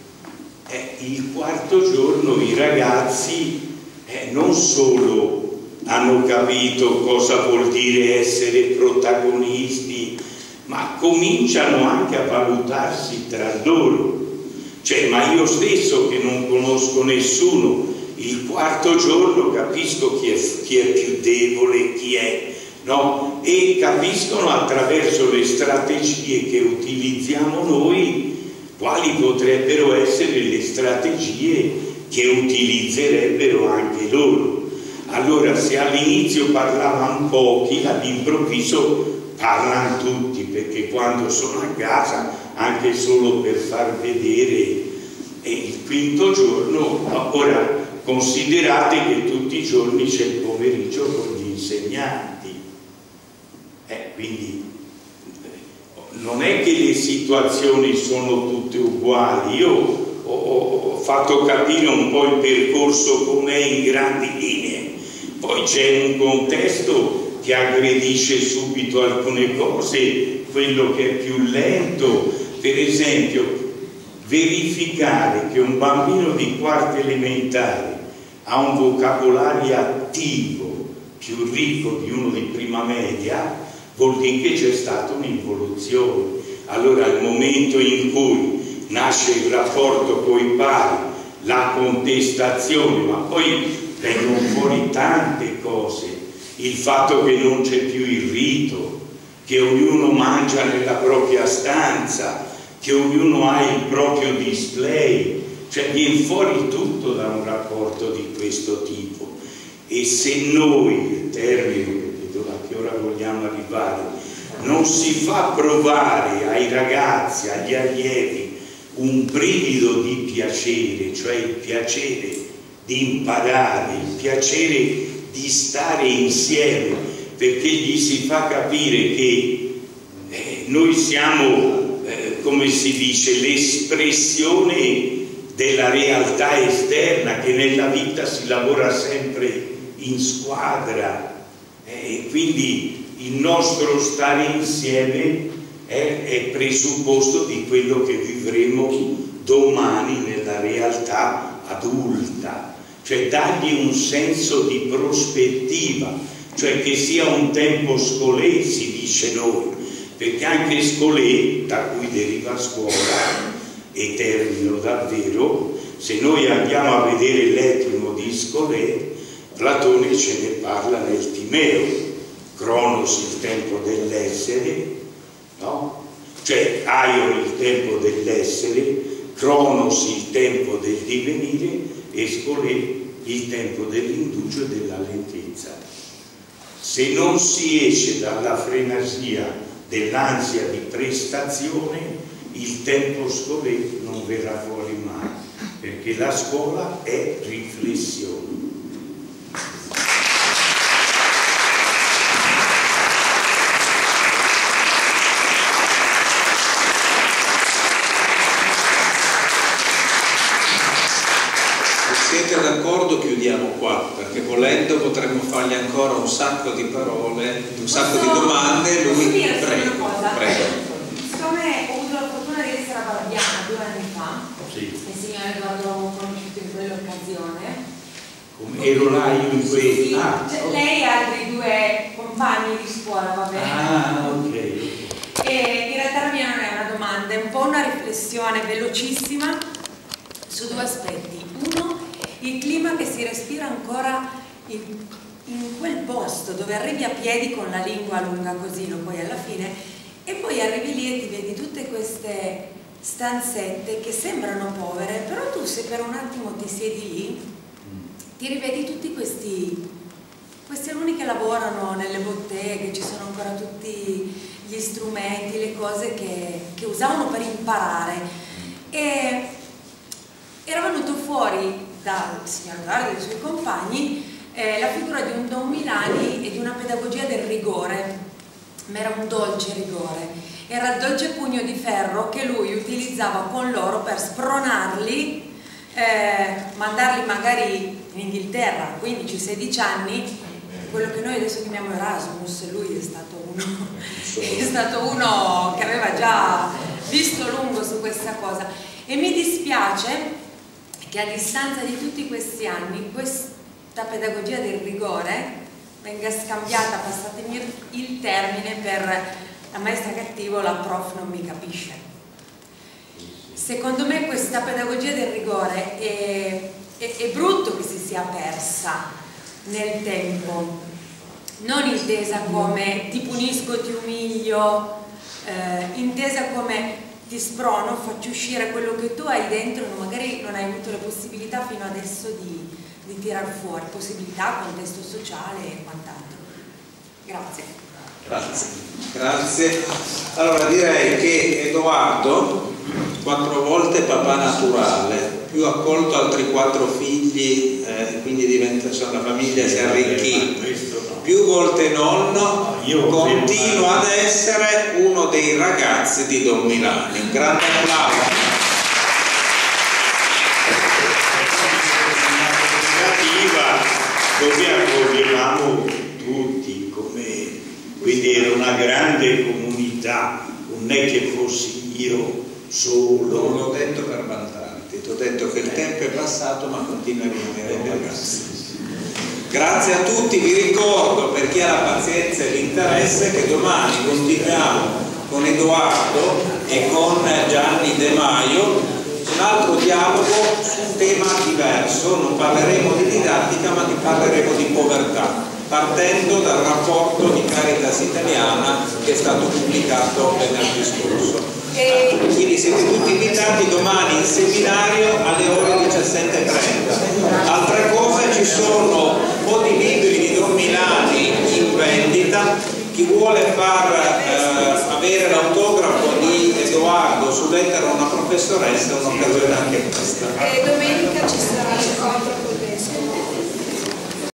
i ragazzi non solo hanno capito cosa vuol dire essere protagonisti, ma cominciano anche a valutarsi tra loro. Cioè, ma io stesso che non conosco nessuno, il quarto giorno capisco chi è più debole, chi è, no? E capiscono attraverso le strategie che utilizziamo noi quali potrebbero essere le strategie che utilizzerebbero anche loro. Allora, se all'inizio parlavano pochi, all'improvviso parlano tutti, perché quando sono a casa, anche solo per far vedere il quinto giorno, ora considerate che tutti i giorni c'è il pomeriggio con gli insegnanti, quindi non è che le situazioni sono tutte uguali. Io ho fatto capire un po' il percorso com'è in grandi linee, poi c'è un contesto che aggredisce subito alcune cose, quello che è più lento. Per esempio, verificare che un bambino di quarta elementare ha un vocabolario attivo più ricco di uno di prima media vuol dire che c'è stata un'involuzione. Allora, al momento in cui nasce il rapporto coi pari, la contestazione, ma poi vengono fuori tante cose, il fatto che non c'è più il rito, che ognuno mangia nella propria stanza, che ognuno ha il proprio display, cioè viene fuori tutto da un rapporto di questo tipo. E se noi, il termine, a che ora vogliamo arrivare, non si fa provare ai ragazzi, agli allievi, un brivido di piacere, cioè il piacere di imparare, il piacere di stare insieme, perché gli si fa capire che noi siamo, come si dice, l'espressione della realtà esterna, che nella vita si lavora sempre in squadra, e quindi il nostro stare insieme è presupposto di quello che vivremo domani nella realtà adulta, cioè dargli un senso di prospettiva, cioè che sia un tempo scolaire, si dice noi, perché anche scolaire, da cui deriva scuola, e termino davvero, se noi andiamo a vedere l'etimo di scolaire, Platone ce ne parla nel Timeo, Cronos il tempo dell'essere, no? Cioè Aion il tempo dell'essere, Cronos il tempo del divenire e Scolaire il tempo dell'indugio e della lentezza. Se non si esce dalla frenesia dell'ansia di prestazione, il tempo scolaire non verrà fuori mai, perché la scuola è riflessione. Siete d'accordo? Chiudiamo qua, perché volendo potremmo fargli ancora un sacco di parole, un sacco di domande. Lui, prego. Siccome ho avuto la fortuna di essere a Barbiana 2 anni fa, sì. Il signor Edoardo l'ho conosciuto in quell'occasione. Ero là io in quei... Sì, cioè, lei ha altri 2 compagni di scuola, va bene? Ah, ok. E in realtà la mia non è una domanda, è un po' una riflessione velocissima su 2 aspetti. Uno, il clima che si respira ancora in quel posto dove arrivi a piedi con la lingua lunga così, lo poi alla fine, e poi arrivi lì e ti vedi tutte queste stanzette che sembrano povere, però tu se per un attimo ti siedi lì, ti rivedi tutti questi alunni che lavorano nelle botteghe, ci sono ancora tutti gli strumenti, le cose che usavano per imparare. E era venuto fuori dal signor Edoardo e dai suoi compagni la figura di un Don Milani e di una pedagogia del rigore, ma era un dolce rigore. Era il dolce pugno di ferro che lui utilizzava con loro per spronarli, mandarli magari in Inghilterra a 15-16 anni, quello che noi adesso chiamiamo Erasmus. Lui è stato uno che aveva già visto lungo su questa cosa, e mi dispiace che a distanza di tutti questi anni questa pedagogia del rigore venga scambiata, passatemi il termine, per la maestra cattivo, la prof non mi capisce. Secondo me questa pedagogia del rigore è brutto che si sia persa nel tempo, non intesa come ti punisco, ti umilio, intesa come ti sprono, faccio uscire quello che tu hai dentro, magari non hai avuto la possibilità fino adesso di tirar fuori, possibilità, contesto sociale e quant'altro. Grazie. Grazie. Allora direi che Edoardo, 4 volte papà naturale, più accolto altri 4 figli, quindi diventa, la famiglia si arricchì, più volte nonno, continua ad essere uno dei ragazzi di Don Milani. Un grande applauso. Dove accoglievamo tutti, quindi era una grande comunità, non è che fossi io solo. Non l'ho detto per vantarti, ti ho detto che il tempo è passato ma continua a rimanere un ragazzo. Grazie a tutti, vi ricordo, per chi ha la pazienza e l'interesse, che domani continuiamo con Edoardo e con Gianni De Maio un altro dialogo su un tema diverso. Non parleremo di didattica ma parleremo di povertà, partendo dal rapporto di Caritas Italiana che è stato pubblicato venerdì scorso. Quindi siete tutti invitati domani in seminario alle ore 17:30. Altre cose, ci sono un po' di libri di Don Milani in vendita. Chi vuole avere l'autografo di Edoardo su lettera a una professoressa è un'occasione anche questa. E domenica ci sarà l'incontro